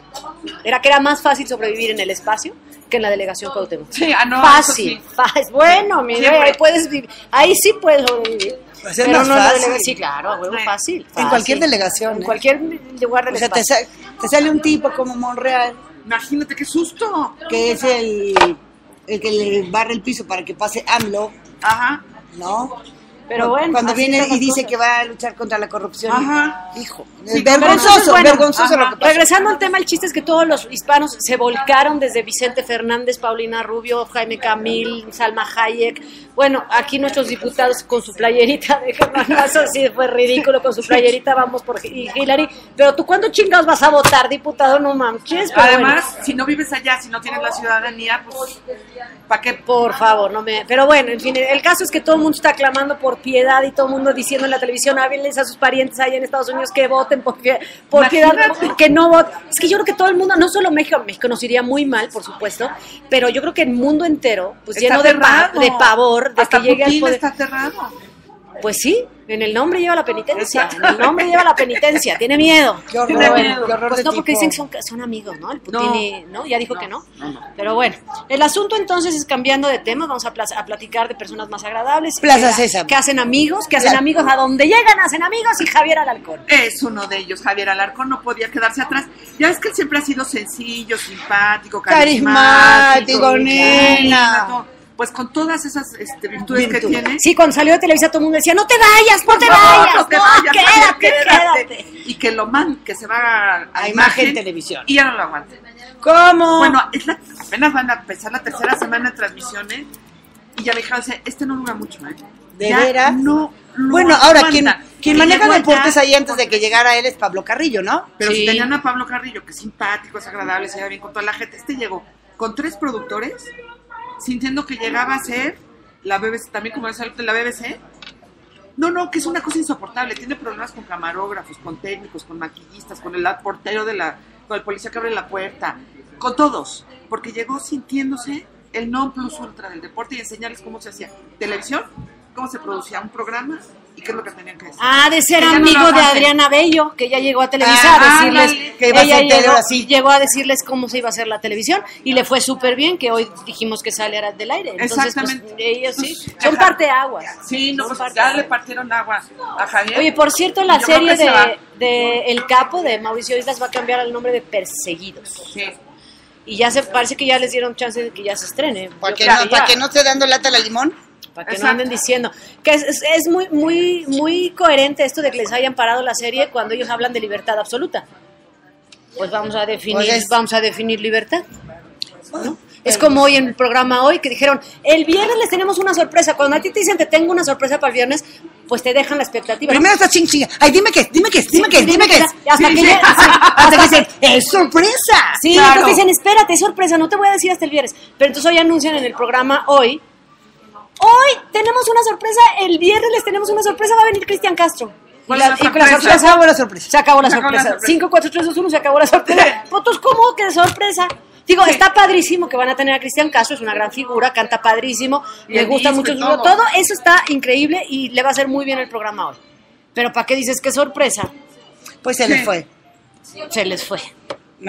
S1: era que era más fácil sobrevivir en el espacio que en la delegación Cuauhtémoc.
S3: Sí, ah, no,
S1: Fácil,
S3: eso sí.
S1: fácil. Bueno, mire,
S3: Siempre.
S1: ahí puedes vivir. Ahí sí puedes sobrevivir.
S2: Pues es
S1: pero
S2: más
S1: no en la
S2: fácil.
S1: delegación. Sí, claro, a huevo,
S3: Sí.
S1: fácil,
S2: En
S1: fácil.
S2: cualquier delegación,
S1: En
S2: ¿eh?
S1: cualquier lugar del
S2: O sea, te,
S1: espacio.
S2: sa- te sale un tipo como Monreal,
S3: Imagínate, qué susto.
S2: que es el, el que le barre el piso para que pase AMLO,
S3: Ajá.
S2: ¿no?
S1: Pero bueno,
S2: Cuando
S1: así
S2: viene
S1: son las
S2: y dice
S1: cosas.
S2: que va a luchar contra la corrupción.
S3: Ajá.
S2: Hijo,
S3: Sí,
S2: vergonzoso,
S1: Entonces, bueno,
S2: vergonzoso
S3: ajá.
S2: lo que pasa.
S1: Regresando al tema, el chiste es que todos los hispanos se volcaron desde Vicente Fernández, Paulina Rubio, Jaime Camil, Salma Hayek. Bueno, aquí nuestros diputados con su playerita de Germán Mazo, sí fue ridículo con su playerita, vamos por y Hillary. Pero tú, ¿cuándo chingados vas a votar, diputado? No manches. Pero
S3: Además,
S1: bueno,
S3: si no vives allá, si no tienes la ciudadanía, pues, ¿para qué?
S1: por favor, no me... Pero bueno, en fin, el caso es que todo el mundo está clamando por piedad y todo el mundo diciendo en la televisión, háblenles a sus parientes allá en Estados Unidos que voten por, pie- por piedad,
S3: Imagínate.
S1: que no voten. Es que yo creo que todo el mundo, no solo México, México nos iría muy mal, por supuesto, pero yo creo que el mundo entero, pues
S3: Está
S1: lleno de, pa-
S3: aterrado.
S1: de pavor, de
S3: Hasta
S1: que llegue al
S3: Putin
S1: poder.
S3: está aterrado.
S1: Pues sí, en el nombre lleva la penitencia,
S3: Exacto.
S1: en el nombre lleva la penitencia, tiene miedo.
S2: Qué horror,
S3: Tiene miedo.
S2: qué horror
S1: Pues
S2: de
S1: no, porque
S2: tipo.
S1: dicen que son, son amigos, ¿no? El Putin,
S3: No.
S1: y- ¿no? Ya dijo
S3: No,
S1: que no.
S3: no, no.
S1: Pero bueno, el asunto entonces es cambiando de tema, vamos a, pla- a platicar de personas más agradables.
S2: Plaza
S1: que,
S2: Sésamo.
S1: que hacen amigos, que hacen
S2: Claro.
S1: amigos a donde llegan, hacen amigos y Javier Alarcón.
S3: Es uno de ellos, Javier Alarcón, no podía quedarse atrás. Ya ves que él siempre ha sido sencillo, simpático,
S2: Carismático,
S3: carismático.
S2: nena.
S3: no, Pues con todas esas este, virtudes
S2: Virtud.
S3: que tiene.
S1: Sí, cuando salió de Televisa todo el mundo decía, no te vayas, no
S3: por
S1: te
S3: favor,
S1: vayas,
S3: no te
S1: no,
S3: vayas,
S1: quédate,
S3: Javier,
S1: quédate.
S3: Y que lo man, que se va a, a
S2: A Imagen Televisión.
S3: Y ya no lo aguanta.
S2: ¿Cómo?
S3: Bueno, es la, apenas van a empezar la tercera semana de transmisiones y ya me dijeron, este no dura mucho, ¿eh?
S2: ¿De
S3: Ya
S2: veras?
S3: No lo
S2: Bueno, ahora quien,
S3: aguanta.
S2: quien
S3: Y
S2: maneja
S3: llegó
S2: deportes
S3: allá-
S2: ahí antes de que llegara él es Pablo Carrillo, ¿no?
S3: Pero
S1: Sí.
S3: si tenían a Pablo Carrillo, que es simpático, es agradable, se lleva bien con toda la gente, este llegó con tres productores, sintiendo que llegaba a ser la B B C, también como es la B B C. No, no, que es una cosa insoportable. Tiene problemas con camarógrafos, con técnicos, con maquillistas, con el portero de la, con el policía que abre la puerta, con todos, porque llegó sintiéndose el non plus ultra del deporte y enseñarles cómo se hacía televisión, cómo se producía un programa y qué es lo que tenían que decir.
S1: Ah, de ser
S3: Que ya no
S1: amigo
S3: lo
S1: de
S3: aguanten.
S1: Adriana Bello, que ya llegó a Televisa
S2: Ah,
S1: a decirles,
S3: ándale,
S2: que iba a
S1: ella
S2: ser tele
S1: llegó,
S2: ahora sí.
S1: llegó a decirles cómo se iba a hacer la televisión y le fue súper bien, que hoy dijimos que sale ahora del aire. Entonces, pues,
S3: Exactamente.
S1: ellos sí,
S3: Pues,
S1: son
S3: ajá.
S1: parteaguas.
S3: Sí, no,
S1: Son
S3: pues ya
S1: parteaguas.
S3: le partieron agua a Javier.
S1: Oye, por cierto, la
S3: Yo creo
S1: serie
S3: que se va.
S1: de, de El Capo de Mauricio Islas va a cambiar el nombre de Perseguidos.
S3: Sí.
S1: Y ya se parece que ya les dieron chance de que ya se estrene.
S2: Para
S1: Yo
S2: que,
S1: creo
S2: no,
S1: que
S2: para
S1: ya.
S2: que no esté dando lata al limón.
S1: Para que no
S3: Exacto.
S1: anden diciendo. Que es, es, es muy, muy, muy coherente esto de que les hayan parado la serie cuando ellos hablan de libertad absoluta. Pues vamos a definir,
S2: Pues es-
S1: vamos a definir libertad. ¿no? Es como hoy en el programa hoy que dijeron, el viernes les tenemos una sorpresa. Cuando a ti te dicen te tengo una sorpresa para el viernes, pues te dejan la expectativa. ¿no?
S2: Primero está ching ching. Ay, dime qué es, dime qué es, dime qué es, dime qué es.
S1: Hasta
S3: Sí,
S1: que
S3: sí.
S1: ya- sí,
S2: Hasta que dicen, ¡es sorpresa!
S1: Sí,
S3: Claro.
S1: entonces dicen, espérate, es sorpresa, no te voy a decir hasta el viernes. Pero entonces hoy anuncian en el programa hoy, hoy tenemos una sorpresa, el viernes les tenemos una sorpresa, va a venir Cristian Castro.
S3: ¿Cuál
S1: Y
S3: es
S1: la-
S3: la
S1: y con
S3: sorpresa?
S2: Se acabó la sorpresa.
S1: Se acabó la
S3: Se acabó la
S1: sorpresa.
S3: sorpresa.
S1: cinco, cuatro, tres, dos, uno, se acabó la sorpresa. Fotos, ¿cómo que sorpresa? Digo, está padrísimo que van a tener a Cristian Castro, es una gran figura, canta padrísimo,
S3: Y
S1: le
S3: el
S1: gusta
S3: disco
S1: mucho
S3: y
S1: su
S3: todo.
S1: todo eso está increíble y le va a hacer muy bien el programa hoy. Pero ¿para qué dices que sorpresa?
S2: Pues se
S3: Sí.
S2: le fue,
S1: Se les fue.
S2: ¿no?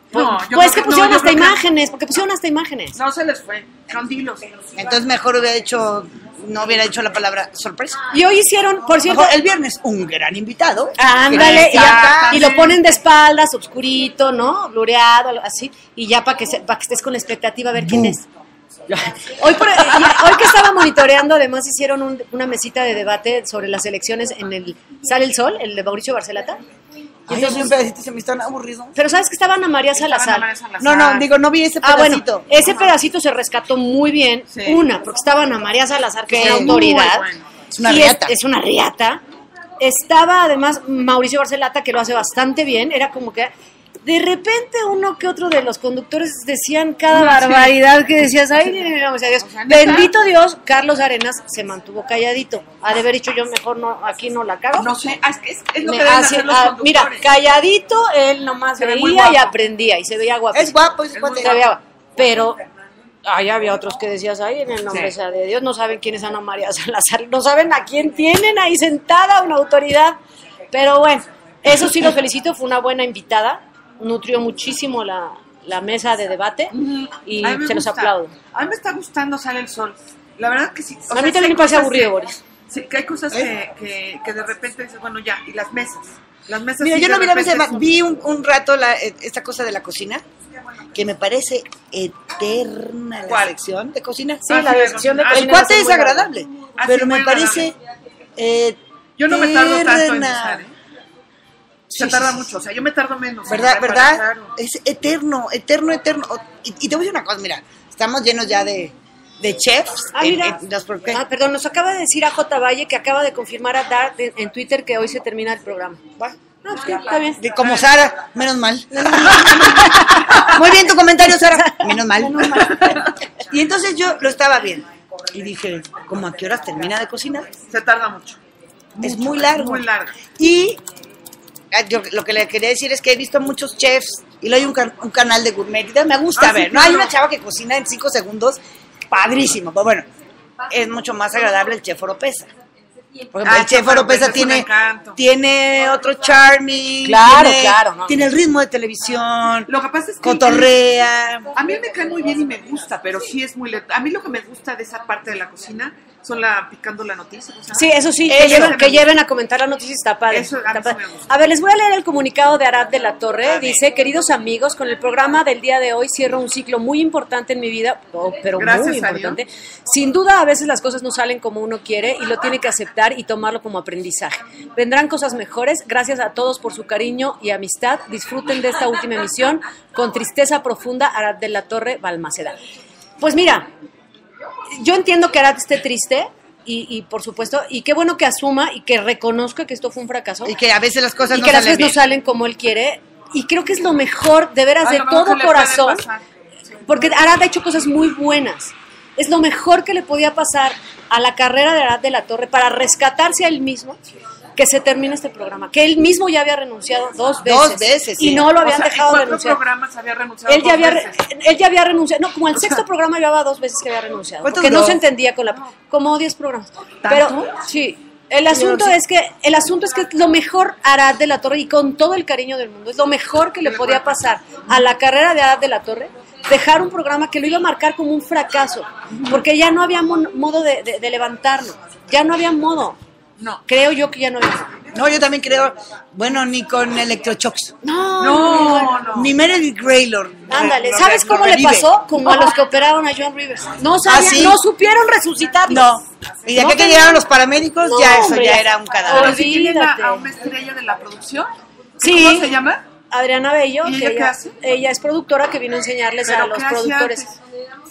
S3: No, yo
S1: pues
S3: creo
S1: que
S3: que-
S1: pusieron
S3: no, yo
S1: hasta
S3: creo que-
S1: imágenes, porque pusieron hasta imágenes.
S3: No se les fue, son dilos.
S2: Entonces mejor hubiera hecho, no hubiera hecho la palabra sorpresa.
S1: Y hoy hicieron, por cierto,
S2: Mejor el viernes, un gran invitado.
S1: ándale, y, ya-
S3: Exactamente.
S1: y lo ponen de espaldas, obscurito, ¿no? Blureado, algo así, y ya para que, se- para que estés con la expectativa a ver quién
S2: Bum.
S1: es. Hoy, por- hoy que estaba monitoreando, además hicieron un- una mesita de debate sobre las elecciones en el Sale el Sol, el de Mauricio Barcelata. Y
S2: Ay,
S1: entonces-
S2: un pedacito se me están aburridos.
S1: pero ¿sabes que estaban a María
S3: Estaban a
S1: Salazar?
S3: María Salazar.
S2: No, no, digo, no vi ese
S1: Ah, bueno,
S2: pedacito.
S1: ese pedacito se rescató muy bien.
S3: Sí.
S1: Una, porque estaban a María Salazar, que es
S2: Sí,
S1: una
S2: muy
S1: autoridad.
S3: bueno.
S2: Es una
S1: y
S2: riata.
S1: Es, es una riata. Estaba además Mauricio Barcelata, que lo hace bastante bien. Era como que de repente uno que otro de los conductores decían cada barbaridad que decías, ay, no, o sea, Dios.
S3: O sea, ¿neta?
S1: Bendito Dios, Carlos Arenas se mantuvo calladito. Ha de haber dicho yo mejor no, aquí no la cago.
S3: No sé, ah, es que es, es lo
S1: Me
S3: que deben
S1: hace-
S3: hacer los
S1: ah,
S3: conductores.
S1: mira, calladito, él nomás
S3: Se ve muy
S1: veía y
S3: guapo.
S1: aprendía y se veía guapo.
S2: Es guapo, es
S3: Es
S2: guapo.
S3: muy
S1: Se veía guapo. Pero ahí había otros que decías, ay, en el nombre
S3: Sí.
S1: sea de Dios, no saben quién es Ana María Salazar, no saben a quién tienen ahí sentada, una autoridad. Pero bueno, eso sí lo felicito, fue una buena invitada, nutrió muchísimo la, la mesa de debate y
S3: A mí me
S1: se los
S3: gusta.
S1: aplaudo.
S3: A mí me está gustando Sale el Sol. La verdad que sí. O
S1: A
S3: sea,
S1: mí
S3: sí
S1: también
S3: hay
S1: me parece
S3: cosas
S1: aburrido,
S3: que-
S1: Boris.
S3: Sí, que hay cosas
S2: ¿Eh?
S3: que, que, que de repente dices, bueno, ya, y las mesas. Las mesas
S2: Mira,
S3: sí
S2: yo
S3: de
S2: no vi la mesa,
S3: repente son-
S2: vi un, un rato la, eh, esta cosa de la cocina, que me parece eterna la
S3: ¿Cuál?
S2: sección de cocina.
S1: Sí,
S3: Ah,
S1: la
S3: sí,
S1: sección de
S3: ah,
S1: cocina
S2: El
S1: va a
S2: cuate
S1: ser
S2: es
S1: muy larga.
S2: agradable,
S3: Ah,
S2: pero
S3: sí,
S2: me
S3: muy
S2: parece
S3: Yo no me tardo tanto en
S2: eterna.
S3: usar, ¿eh?
S2: Sí,
S3: Se tarda
S2: sí,
S3: mucho, o sea, yo me tardo menos. en
S2: ¿Verdad?
S3: preparar,
S2: ¿Verdad?
S3: claro.
S2: Es eterno, eterno, eterno. Y, y te voy a decir una cosa, mira, estamos llenos ya de, de chefs.
S1: Ah,
S2: en-
S1: mira.
S2: en los- ¿por qué?
S1: Ah, perdón, nos acaba de decir a J. Valle que acaba de confirmar a Dart en, en Twitter que hoy se termina el programa.
S2: Va.
S1: No, pues, está bien.
S2: De- como Sara, menos mal. Muy bien tu comentario, Sara. Menos mal. Y entonces yo lo estaba viendo y dije, ¿cómo a qué horas termina de cocinar?
S3: Se tarda mucho.
S2: Es
S3: Mucho,
S2: muy largo.
S3: Muy largo.
S2: Y ah, yo lo que le quería decir es que he visto muchos chefs y luego hay un, can- un canal de gourmet. Y me gusta
S3: Ah, sí,
S2: ver, ¿no? Hay
S3: claro.
S2: una chava que cocina en cinco segundos, padrísimo. Pero bueno, es mucho más agradable el chef Oropesa. Por ejemplo,
S3: Ah,
S2: el chef
S3: Oropesa
S2: Oropesa
S3: es un
S2: tiene,
S3: encanto.
S2: tiene otro charming.
S1: Claro,
S2: tiene,
S1: claro, ¿no?
S2: Tiene el ritmo de televisión,
S3: Lo que pasa es que
S2: cotorrea.
S3: a mí me cae muy bien y me gusta, pero sí es muy lento. A mí lo que me gusta de esa parte de la cocina son la picando la noticia. ¿no sabes?
S1: Sí, eso sí,
S3: Eso
S1: que, lleven,
S3: me
S1: que
S3: gusta.
S1: lleven a comentar la noticia, está padre.
S3: Eso a mí
S1: está
S3: sí
S1: padre.
S3: me gusta.
S1: A ver, les voy a leer el comunicado de Arad de la Torre.
S3: A ver.
S1: Dice, queridos amigos, con el programa del día de hoy cierro un ciclo muy importante en mi vida, oh, pero
S3: Gracias
S1: muy
S3: a
S1: importante. Sin duda, a veces las cosas no salen como uno quiere y lo tiene que aceptar y tomarlo como aprendizaje. Vendrán cosas mejores. Gracias a todos por su cariño y amistad. Disfruten de esta última emisión. Con tristeza profunda, Arad de la Torre, Balmaceda. Pues mira, yo entiendo que Arad esté triste. Y, y por supuesto, y qué bueno que asuma y que reconozca que esto fue un fracaso
S2: Y que a veces las cosas
S1: y
S2: no
S1: que las
S2: salen
S1: veces no
S2: bien.
S1: salen como él quiere. Y creo que es lo mejor, de veras,
S3: Ah,
S1: de
S3: lo mejor
S1: todo
S3: que le puede
S1: corazón,
S3: pasar.
S1: porque Arad ha hecho cosas muy buenas. Es lo mejor que le podía pasar a la carrera de Arad de la Torre para rescatarse a él mismo, que se termine este programa. Que él mismo ya había renunciado dos veces.
S2: Dos veces,
S1: Y
S2: sí.
S1: no lo
S3: O
S1: habían
S3: sea, en
S1: dejado
S3: cuatro
S1: renunciar.
S3: programas había renunciado
S1: Él ya,
S3: dos
S1: había,
S3: veces.
S1: re- él ya había renunciado. No, como el sexto programa llevaba dos veces que había renunciado.
S2: ¿Cuánto
S1: Porque
S2: duró?
S1: no se entendía con la... Como diez programas.
S3: ¿Tanto?
S1: Pero, sí. El asunto
S2: sí.
S1: es que el asunto es que lo mejor Arad de la Torre, y con todo el cariño del mundo, es lo mejor que le podía pasar a la carrera de Arad de la Torre, dejar un programa que lo iba a marcar como un fracaso, porque ya no había mon- modo de, de- de levantarlo, ya no había modo.
S3: No.
S1: Creo yo que ya no había modo.
S2: No, yo también creo, bueno, ni con electroshocks,
S1: No,
S3: No, no.
S2: ni Meredith Graylor.
S1: Ándale,
S2: lo-
S1: ¿sabes
S2: lo
S1: cómo le
S2: revive.
S1: pasó? Como a los que operaron a John Rivers. No sabían,
S2: ¿Ah, sí?
S1: no supieron resucitarlo.
S2: No. Y de
S1: No
S2: aquí que
S1: tenían-
S2: llegaron los paramédicos,
S1: No,
S2: ya eso
S1: hombre,
S2: ya
S1: ya-
S2: era un cadáver.
S3: Pero si tienen a,
S1: Olvídate.
S3: a una estrella de la producción.
S1: Sí.
S3: ¿Cómo se llama?
S1: Adriana Bello,
S3: ¿Y
S1: que
S3: ella qué
S1: ella,
S3: hace?
S1: ella es productora que vino a enseñarles a
S3: ¿Pero
S1: los
S3: qué hacía
S1: productores.
S3: antes?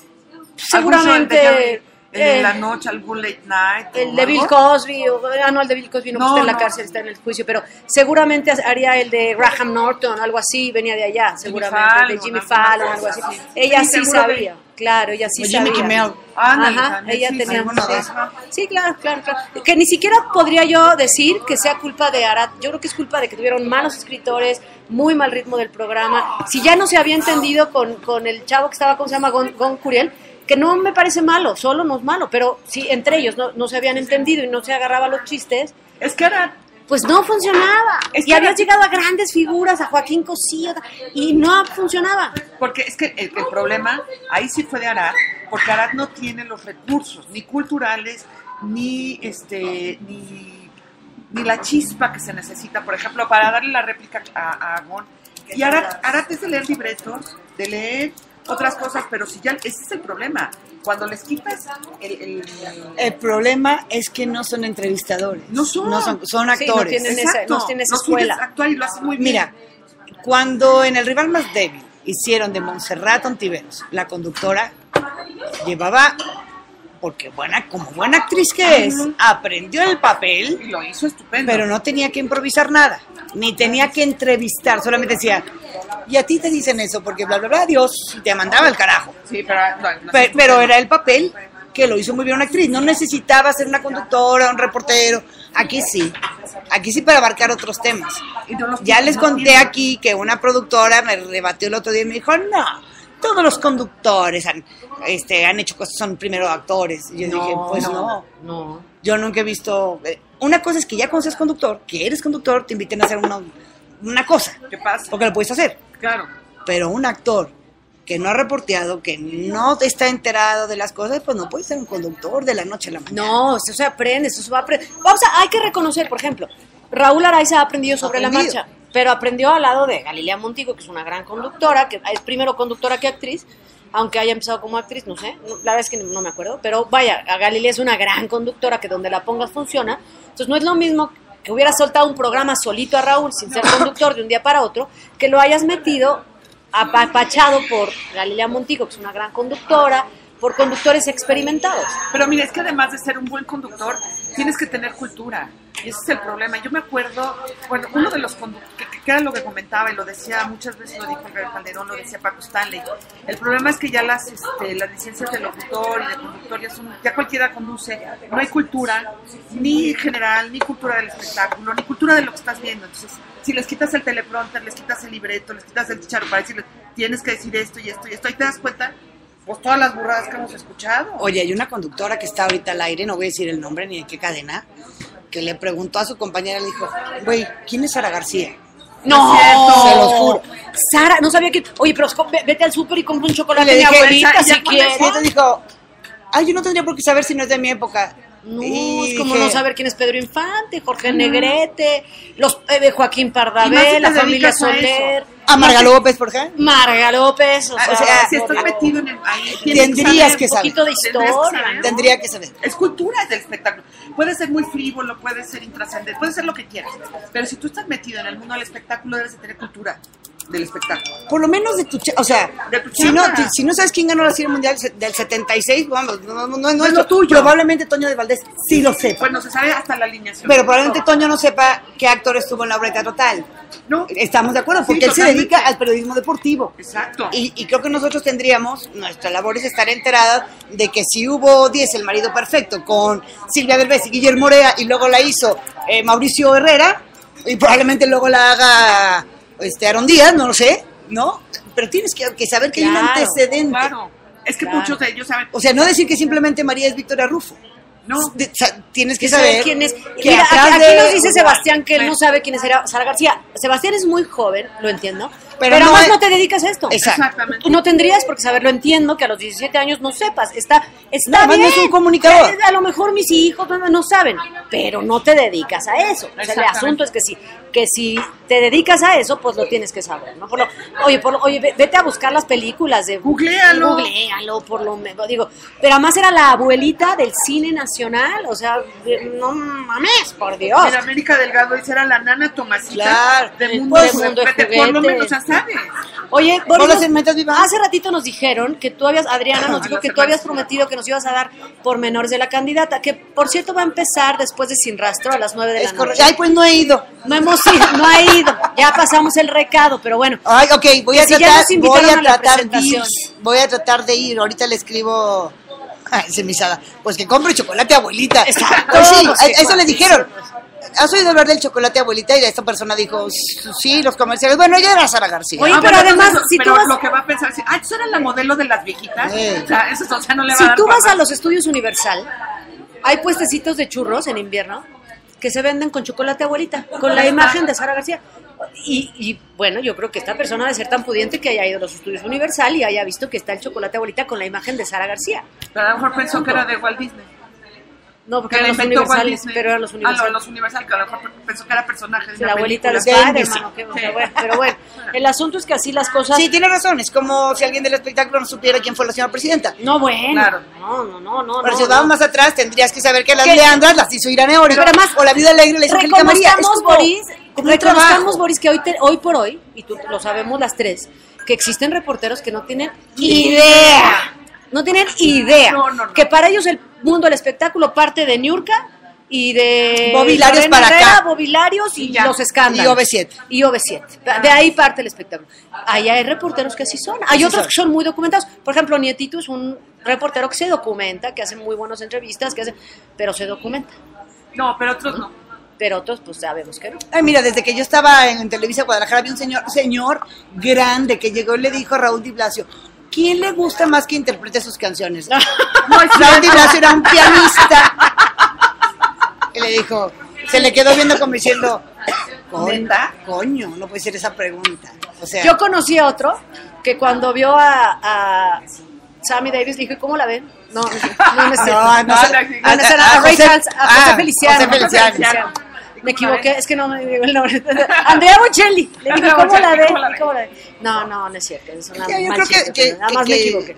S1: Seguramente
S3: ¿Algún show de- El de
S1: eh,
S3: la noche, algún late night.
S1: el
S3: o
S1: de Bill
S3: algo?
S1: Cosby, o, ah, no, el de Bill Cosby no,
S3: No,
S1: está en la
S3: no.
S1: cárcel, está en el juicio, pero seguramente haría el de Graham Norton, algo así, venía de allá, seguramente, el de
S3: Fallon,
S1: Jimmy
S3: alguna
S1: Fallon,
S3: cosa
S1: algo así.
S3: así.
S1: Ella
S3: Sí,
S1: sí
S3: seguro de-
S1: sabía, claro, ella sí
S2: O Jimmy
S1: sabía.
S2: Kimmel.
S3: Ándale,
S1: Ajá,
S3: también,
S1: ella
S3: sí,
S1: tenía.
S3: alguno de
S1: sí.
S3: esos.
S1: Sí, claro, claro, claro. Que ni siquiera podría yo decir que sea culpa de Arad. Yo creo que es culpa de que tuvieron malos escritores, muy mal ritmo del programa. Si ya no se había entendido con, con el chavo que estaba, ¿cómo se llama? Gon, Gon Curiel, que no me parece malo, solo no es malo, pero sí, entre ellos no, no se habían entendido y no se agarraba los chistes.
S3: Es que ahora
S1: pues no funcionaba.
S3: Es
S1: y
S3: que
S1: habías
S3: Arad-
S1: llegado a grandes figuras, a Joaquín Cosío, y no funcionaba.
S3: Porque es que el, el problema ahí sí fue de Arad, porque Arad no tiene los recursos, ni culturales, ni este, ni, ni la chispa que se necesita, por ejemplo, para darle la réplica a, a Agón. Y Arad, Arad es de leer libretos, de leer otras cosas, pero si ya, ese es el problema. Cuando les quitas el... el,
S2: El problema es que no son entrevistadores.
S3: No son.
S2: No son, son
S1: Sí, no
S2: actores.
S1: tienen esa- no tienen esa
S3: no suyo es
S1: escuela.
S3: actuar y lo hacen muy bien.
S2: Mira, cuando en El rival más débil hicieron de Montserrat Ontiveros la conductora, llevaba, porque buena, como buena actriz que es, aprendió el papel,
S3: Y lo hizo estupendo.
S2: pero no tenía que improvisar nada, ni tenía que entrevistar, solamente decía, y a ti te dicen eso, porque bla, bla, bla, Dios, y te mandaba el carajo.
S3: Sí, pero... no, no,
S2: Pe- Pero era el papel que lo hizo muy bien una actriz. No necesitaba ser una conductora, un reportero. Aquí sí. Aquí sí para abarcar otros temas.
S3: Y no los
S2: Ya
S3: tiene,
S2: les
S3: no
S2: conté
S3: tiene.
S2: aquí que una productora me rebatió el otro día y me dijo, no, todos los conductores han, este, han hecho cosas, son primero actores. Y yo dije, pues no.
S1: No.
S2: Yo nunca he visto... eh, Una cosa es que ya cuando seas conductor, que eres conductor, te inviten a hacer una, una cosa.
S3: ¿Qué pasa?
S2: Porque lo puedes hacer.
S3: Claro.
S2: Pero un actor que no ha reporteado, que no está enterado de las cosas, pues no puede ser un conductor de la noche a la mañana.
S1: No, eso se aprende, eso se va a aprender. Vamos a, hay que reconocer, por ejemplo, Raúl Araiza ha aprendido sobre
S2: Aprendido.
S1: la marcha, pero aprendió al lado de Galilea Montijo, que es una gran conductora, que es primero conductora que actriz, aunque haya empezado como actriz, no sé, no, la verdad es que no me acuerdo, pero vaya, a Galilea es una gran conductora que donde la pongas funciona, entonces no es lo mismo que hubiera soltado un programa solito a Raúl sin ser conductor de un día para otro, que lo hayas metido apapachado por Galilea Montijo, que es una gran conductora, por conductores experimentados.
S3: Pero mira, es que además de ser un buen conductor, tienes que tener cultura. Y ese es el problema. Yo me acuerdo, bueno, uno de los conductores, que, que era lo que comentaba y lo decía, muchas veces lo dijo el Gabriel Calderón, lo decía Paco Stanley. El problema es que ya las, este, las licencias de locutor y de conductor ya, son, ya cualquiera conduce. No hay cultura, ni general, ni cultura del espectáculo, ni cultura de lo que estás viendo. Entonces, si les quitas el teleprompter, les quitas el libreto, les quitas el chicharro para decirles, tienes que decir esto y esto y esto, ahí te das cuenta, pues todas las burradas que hemos escuchado.
S2: Oye, hay una conductora que está ahorita al aire, no voy a decir el nombre ni de qué cadena, que le preguntó a su compañera, le dijo, güey, ¿quién es Sara García?
S1: No,
S3: es cierto.
S2: Se los juro.
S1: Sara, no sabía que. Oye, pero esco- ve- vete al súper y compra un chocolate
S2: Le
S1: de mi
S2: dije,
S1: abuelita
S3: "Esa-
S1: si
S3: ya con
S1: quieres.
S2: Y entonces dijo, ay, yo no tendría por qué saber si no es de mi época.
S1: No,
S2: Y
S1: es como
S2: dije,
S1: no saber quién es Pedro Infante, Jorge Negrete, los eh, Joaquín
S3: Y
S1: Pardavé,
S3: más si te
S1: la familia
S3: dedicas a eso.
S1: Soler,
S2: a Marga López, por ejemplo.
S1: Marga López, o
S3: Ah,
S1: sea,
S3: o sea, si
S1: por
S3: estás
S1: Dios.
S3: metido en el, ahí, tienes
S2: Tendrías que
S1: un
S2: saber.
S1: poquito de
S3: Tendrías que
S1: historia,
S3: saber.
S1: ¿no?
S2: Tendría que saber.
S3: Es cultura del espectáculo. Puede ser muy frívolo, puede ser intrascendente, puede ser lo que quieras. Pero si tú estás metido en el mundo del espectáculo, debes de tener cultura del espectáculo.
S2: Por lo menos de tu... cha- O sea,
S3: De tu
S2: si no,
S3: chamba.
S2: si, si no sabes quién ganó la serie mundial se- del setenta y seis, vamos, no, no, no, no es
S3: es
S2: nuestro.
S3: lo tuyo.
S2: Probablemente Toño de Valdés sí lo sepa.
S3: Bueno, se sabe hasta la alineación.
S2: Pero probablemente Toño no sepa qué actor estuvo en la obra de teatro tal.
S3: No.
S2: Estamos de acuerdo,
S3: Sí,
S2: porque él se
S3: totalmente.
S2: dedica al periodismo deportivo.
S3: Exacto.
S2: Y, y creo que nosotros tendríamos, nuestra labor es estar enteradas de que si hubo diez, el marido perfecto, con Silvia Derbez y Guillermo Morea, y luego la hizo eh, Mauricio Herrera, y probablemente luego la haga este, Aaron Díaz, no lo sé, ¿no? Pero tienes que, que saber que hay un
S1: Claro,
S2: antecedente.
S3: Claro. Es que
S1: Claro.
S3: muchos de ellos saben.
S2: O sea, no decir que simplemente María es Victoria Rufo.
S3: No.
S2: De- o sea, tienes que
S1: Que saber
S2: saber
S1: quién es.
S2: que
S1: Mira,
S2: atrás
S1: aquí, aquí
S2: de-
S1: nos dice Sebastián que él no
S3: Sí.
S1: sabe quién es Sara Sara García. Sebastián es muy joven, lo entiendo,
S2: Pero
S1: pero,
S2: no
S1: además
S2: es-
S1: no te dedicas a esto.
S2: Exacto.
S3: Exactamente.
S1: Tú no tendrías por qué saberlo, entiendo que a los diecisiete años no sepas. Está, está
S2: No, además no
S1: bien.
S2: es un comunicador.
S1: Eh, A lo mejor mis hijos no, no saben, pero no te dedicas a eso. O sea, el
S3: Exactamente.
S1: asunto es que si, que si te dedicas a eso, pues lo tienes que saber, ¿no? Por lo, oye, por lo- oye, ve- vete a buscar las películas de...
S3: Googléalo.
S1: Googléalo, por lo menos. Digo, pero además era la abuelita del cine nacional, o sea, de- no mames, por Dios.
S3: En América Delgado dice era la nana Tomasita
S2: Claro.
S3: de mundo,
S1: Pues,
S3: de,
S1: mundo de
S3: de- por lo
S1: juguetes.
S3: menos, ya sabes.
S1: Oye, Boris,
S2: Hola,
S1: nos-
S2: segmentos vivas.
S1: hace ratito nos dijeron que tú habías, Adriana nos dijo
S3: Los
S1: que tú habías
S3: segmentos.
S1: prometido que nos ibas a dar pormenores de la candidata, que por cierto va a empezar después de Sin Rastro a las nueve de
S2: Es
S1: la noche.
S2: correcto. Ay, pues no he ido.
S1: No hemos ido, no ha ido, ya pasamos el recado, pero bueno.
S2: Ay, ok, voy a
S1: Que si ya
S2: tratar,
S1: nos invitaron
S2: voy a
S1: a la
S2: tratar de ir.
S1: presentación.
S2: Voy a tratar de ir. Ahorita le escribo. Ay, semisada. Pues que compre chocolate abuelita.
S1: Exacto.
S2: Pues sí,
S1: Pues
S2: a-
S1: sí,
S2: eso le
S1: pues,
S2: dijeron. ¿Has oído hablar del chocolate abuelita? Y esta persona dijo, sí, los comerciales. Bueno, ella era Sara García.
S1: Oye,
S3: Ah,
S1: pero
S3: bueno,
S1: además,
S3: entonces,
S1: si
S3: pero
S1: tú vas-
S3: lo que va a pensar es, ah, ¿tú eras la modelo de las viejitas?
S2: Sí.
S3: O sea, eso, o sea, no le va a
S1: Si
S3: dar
S1: tú vas
S3: para
S1: a los estudios Universal, hay puestecitos de churros en invierno que se venden con chocolate abuelita, con la imagen de Sara García. Y, y bueno, yo creo que esta persona debe ser tan pudiente que haya ido a los estudios Universal y haya visto que está el chocolate abuelita con la imagen de Sara García.
S3: Pero a lo mejor pensó que era de Walt Disney.
S1: No, porque
S3: Que
S1: eran
S3: la
S1: los
S3: inventó Walt
S1: universales,
S3: Disney.
S1: pero eran los
S3: Ah,
S1: universales.
S3: no, los Universal, que a lo mejor pensó que era personaje de
S1: Sí,
S3: una
S1: la abuelita de
S3: película.
S1: Spider-Man, o qué, o sea, bueno, pero bueno, el asunto es que así las cosas...
S2: Sí, tiene razón, es como si alguien del espectáculo no supiera quién fue la señora presidenta.
S1: No, bueno,
S3: Claro.
S1: no, no, no, no.
S2: Pero
S1: no,
S2: si
S1: no.
S2: vamos más atrás, tendrías que saber que las
S1: ¿Qué?
S2: Leandras las hizo Irene Oregon,
S1: Pero además,
S2: o la Vida Alegre la hizo Angélica María. Es
S1: Reconozcamos,
S2: como,
S1: Boris,
S2: como un
S1: reconozcamos,
S2: trabajo.
S1: Boris, que hoy, te- hoy por hoy, y tú lo sabemos las tres, que existen reporteros que no tienen idea. No tienen idea.
S3: No, no, no.
S1: Que para ellos el mundo del espectáculo parte de Niurka y de
S2: Bobilarios
S1: Lorena
S2: para acá.
S1: Herrera, Bobilarios y,
S3: Y ya.
S1: los escándalos.
S2: Y O V siete.
S1: Y O V siete. De ahí parte el espectáculo. Allá hay reporteros que así son. Hay
S2: Así
S1: otros
S2: son.
S1: que son muy documentados. Por ejemplo, Nietito es un reportero que se documenta, que hace muy buenas entrevistas, que hace, pero se documenta.
S3: No, pero otros no.
S1: Pero otros, pues sabemos que no.
S2: Ay, mira, desde que yo estaba en, en Televisa Guadalajara, había un señor, señor grande que llegó y le dijo a Raúl Di Blasio, ¿quién le gusta más que interprete sus canciones?
S3: No, es
S2: Raúl Di
S3: cierto.
S2: Blasio era un pianista. Y le dijo, se le quedó viendo como diciendo, coño,
S3: ¿Neta?
S2: coño, no puede ser esa pregunta. O sea,
S1: Yo conocí a otro que cuando vio a, a Sammy Davis le dije, ¿cómo la ven? No, no, no, no es cierto.
S2: no, no,
S3: Ah,
S2: sé.
S3: no, sí.
S1: No, no es cierto,
S2: Ah,
S1: a Ray
S2: José-
S1: Charles, a José
S2: ah,
S1: Feliciano.
S2: José Feliciano.
S1: Me equivoqué, es que no me digo el nombre. Andrea Bocelli. Le dije,
S3: Andrea
S1: ¿cómo la
S3: Bocelli,
S1: ve?
S3: ¿cómo la ve?
S1: ¿Cómo la ve? No, no, no es cierto. Es una
S2: yo
S1: mal
S2: creo que,
S1: chiste,
S2: que-
S1: nada más
S2: que-
S1: me equivoqué.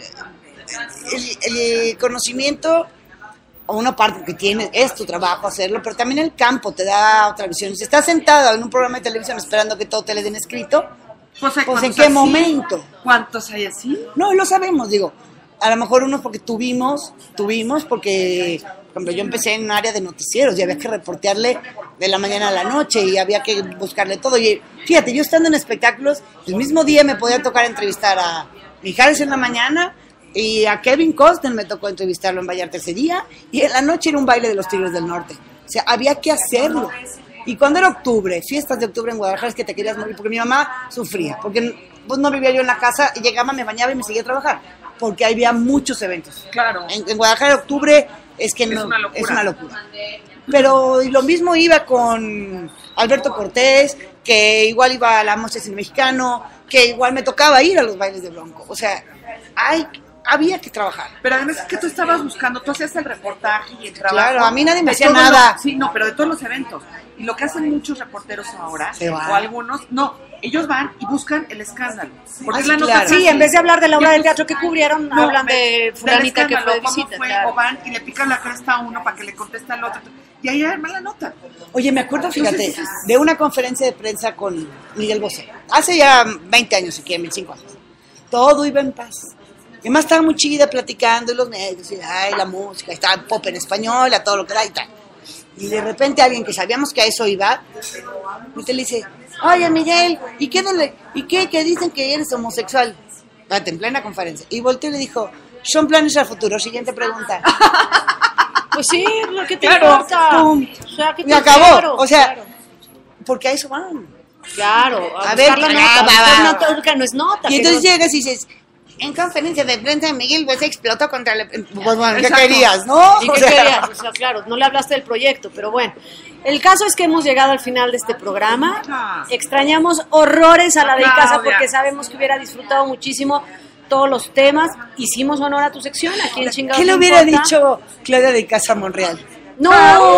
S2: el, el conocimiento, o una parte que tienes, es tu trabajo hacerlo, pero también el campo te da otra visión. Si estás sentado en un programa de televisión esperando que todo te le den escrito,
S3: Pues, ¿hay
S2: pues ¿en
S3: cuántos
S2: qué
S3: así?
S2: momento?
S3: ¿Cuántos hay así?
S2: No, lo sabemos, digo. A lo mejor unos porque tuvimos, tuvimos porque, por ejemplo, yo empecé en un área de noticieros y había que reportearle de la mañana a la noche y había que buscarle todo. Y fíjate, yo estando en espectáculos, el mismo día me podía tocar entrevistar a Mijares en la mañana y a Kevin Costner me tocó entrevistarlo en Vallarta ese día y en la noche era un baile de los Tigres del Norte. O sea, había que hacerlo. Y cuando era octubre, fiestas de octubre en Guadalajara, es que te querías morir, porque mi mamá sufría, porque pues, no vivía yo en la casa y llegaba, me bañaba y me seguía a trabajar, porque había muchos eventos.
S3: Claro.
S2: En, en Guadalajara octubre es que
S3: Es
S2: no,
S3: una locura.
S2: es una locura. Pero y lo mismo iba con Alberto Cortés, que igual iba a la Mostra de Cine Mexicano, que igual me tocaba ir a los bailes de Bronco. O sea, hay, había que trabajar.
S3: Pero además es que tú estabas buscando, tú hacías el reportaje y el trabajo.
S2: Claro, a mí nadie me
S3: de
S2: hacía
S3: todos
S2: nada.
S3: los- sí, no, pero de todos los eventos. Y lo que hacen muchos reporteros ahora,
S2: Se van.
S3: o algunos, no, ellos van y buscan el escándalo. Porque
S2: Ah,
S3: es la
S2: sí,
S3: nota
S2: claro.
S1: Sí,
S3: fácil.
S1: en vez de hablar de la obra
S3: Y
S1: de
S3: entonces-
S1: teatro que cubrieron,
S3: No,
S1: hablan
S3: ve-
S1: de
S3: del
S1: fulanita que fue de
S3: escándalo, cómo
S1: visita.
S3: fue,
S1: claro.
S3: O van y le pican la cresta a uno para que le conteste al otro. Y ahí arma la nota.
S2: Oye, me acuerdo, fíjate,
S3: Entonces,
S2: de una conferencia de prensa con Miguel Bosé. Hace ya veinte años, si quieren, veinticinco años. Todo iba en paz. Y además estaba muy chida platicando y los medios, y ay, la música, estaba pop en español, a todo lo que da y tal. Y de repente alguien que sabíamos que a eso iba, y te le dice, oye Miguel, ¿y qué, de le- ¿y qué que dicen que eres homosexual? Fíjate, en plena conferencia. Y volteó y le dijo, son planes al futuro, siguiente pregunta.
S1: Pues sí, lo que te
S2: Claro,
S1: importa.
S2: pum.
S1: O sea, que
S2: Y
S1: te-
S2: acabó.
S1: claro,
S2: O sea,
S1: claro.
S2: porque a eso van.
S1: Claro, a,
S2: A
S1: buscar
S2: ver,
S1: la
S2: ah,
S1: nota,
S2: va,
S1: buscar
S2: va,
S1: nota,
S2: va.
S1: buscar- no es nota.
S2: Y
S1: que
S2: entonces
S1: no-
S2: llegas y dices, en conferencia de prensa Miguel Bosé explotó contra el... Pues bueno, ¿qué
S3: Exacto.
S2: querías, no?
S1: ¿Y
S2: O
S1: qué
S2: sea,
S1: querías? O sea, claro, no le hablaste del proyecto, pero bueno. El caso es que hemos llegado al final de este programa.
S3: Ah.
S1: Extrañamos horrores a la de
S3: Claudia.
S1: casa porque sabemos que hubiera disfrutado muchísimo todos los temas. Hicimos honor a tu sección, aquí en Chingados
S2: ¿Qué le
S1: No
S2: hubiera
S1: Importa.
S2: dicho Claudia de Casa Monreal?
S1: ¡No!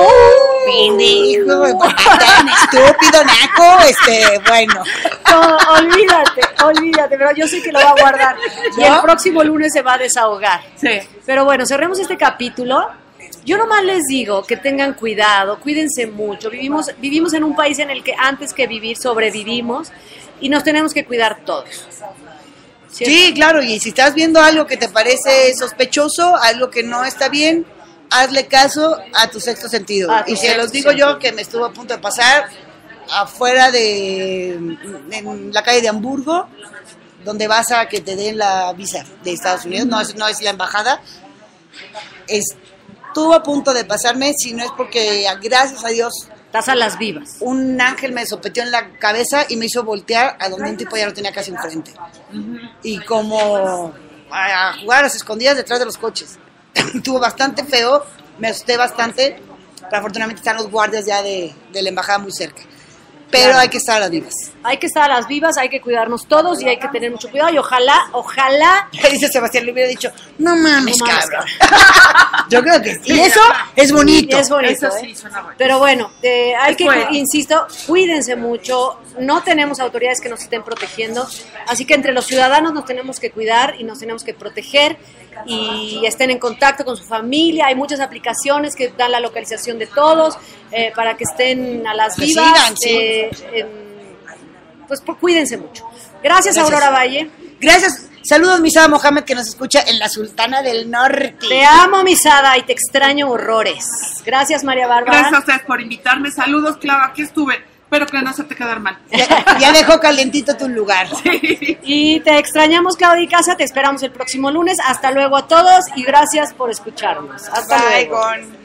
S2: Pendejo, tan estúpido, naco, este, bueno.
S1: No, olvídate, olvídate, pero yo sé que lo va a guardar. Y
S2: ¿No?
S1: el próximo lunes se va a desahogar.
S3: Sí.
S1: Pero bueno, cerremos este capítulo. Yo nomás les digo que tengan cuidado, cuídense mucho. Vivimos, vivimos en un país en el que antes que vivir sobrevivimos y nos tenemos que cuidar todos. ¿Cierto?
S2: Sí, claro, y si estás viendo algo que te parece sospechoso, algo que no está bien, hazle caso a tu sexto sentido.
S1: A tu
S2: Y se
S1: sexto
S2: los digo
S1: sentido.
S2: yo que me estuvo a punto de pasar afuera de en la calle de Hamburgo, donde vas a que te den la visa de Estados Unidos, no es, no es la embajada. Estuvo a punto de pasarme, si no es porque gracias a Dios
S1: Estás a las vivas.
S2: un ángel me sopeteó en la cabeza y me hizo voltear a donde un tipo ya lo tenía casi enfrente. Y como a jugar a las escondidas detrás de los coches. Estuvo bastante feo, me asusté bastante, Pero afortunadamente están los guardias ya de, de la embajada muy cerca. Pero
S1: Claro.
S2: hay que estar a las vivas.
S1: Hay que estar a las vivas, hay que cuidarnos todos y hay que tener mucho cuidado. Y ojalá, ojalá.
S2: Dice Sebastián, le hubiera dicho, no mames,
S1: No mames,
S2: cabrón. Yo creo que sí. Y
S3: Sí,
S2: eso
S3: ajá.
S2: es bonito.
S1: Y es bonito,
S3: Eso
S1: ¿eh?
S3: sí, suena bueno.
S1: Pero bueno, eh, hay
S3: Es
S1: que,
S3: bueno.
S1: insisto, cuídense mucho. No tenemos autoridades que nos estén protegiendo. Así que entre los ciudadanos nos tenemos que cuidar y nos tenemos que proteger y estén en contacto con su familia. Hay muchas aplicaciones que dan la localización de todos eh, para que estén a las
S2: Que
S1: vivas.
S2: sigan, sí.
S1: eh, en- pues por- cuídense mucho. Gracias,
S2: Gracias.
S1: Aurora Valle.
S2: Gracias. Saludos, Misada Mohamed, que nos escucha en la Sultana del Norte.
S1: Te amo, Misada, y te extraño horrores. Gracias, María Bárbara.
S3: Gracias a ustedes por invitarme. Saludos, Clara, aquí estuve. Espero que no se te quedar mal.
S2: Ya, ya dejó calientito tu lugar.
S1: Y te extrañamos, Claudia y Casa. Te esperamos el próximo lunes. Hasta luego a todos y gracias por escucharnos. Hasta
S2: Bye,
S1: luego.
S2: Gon.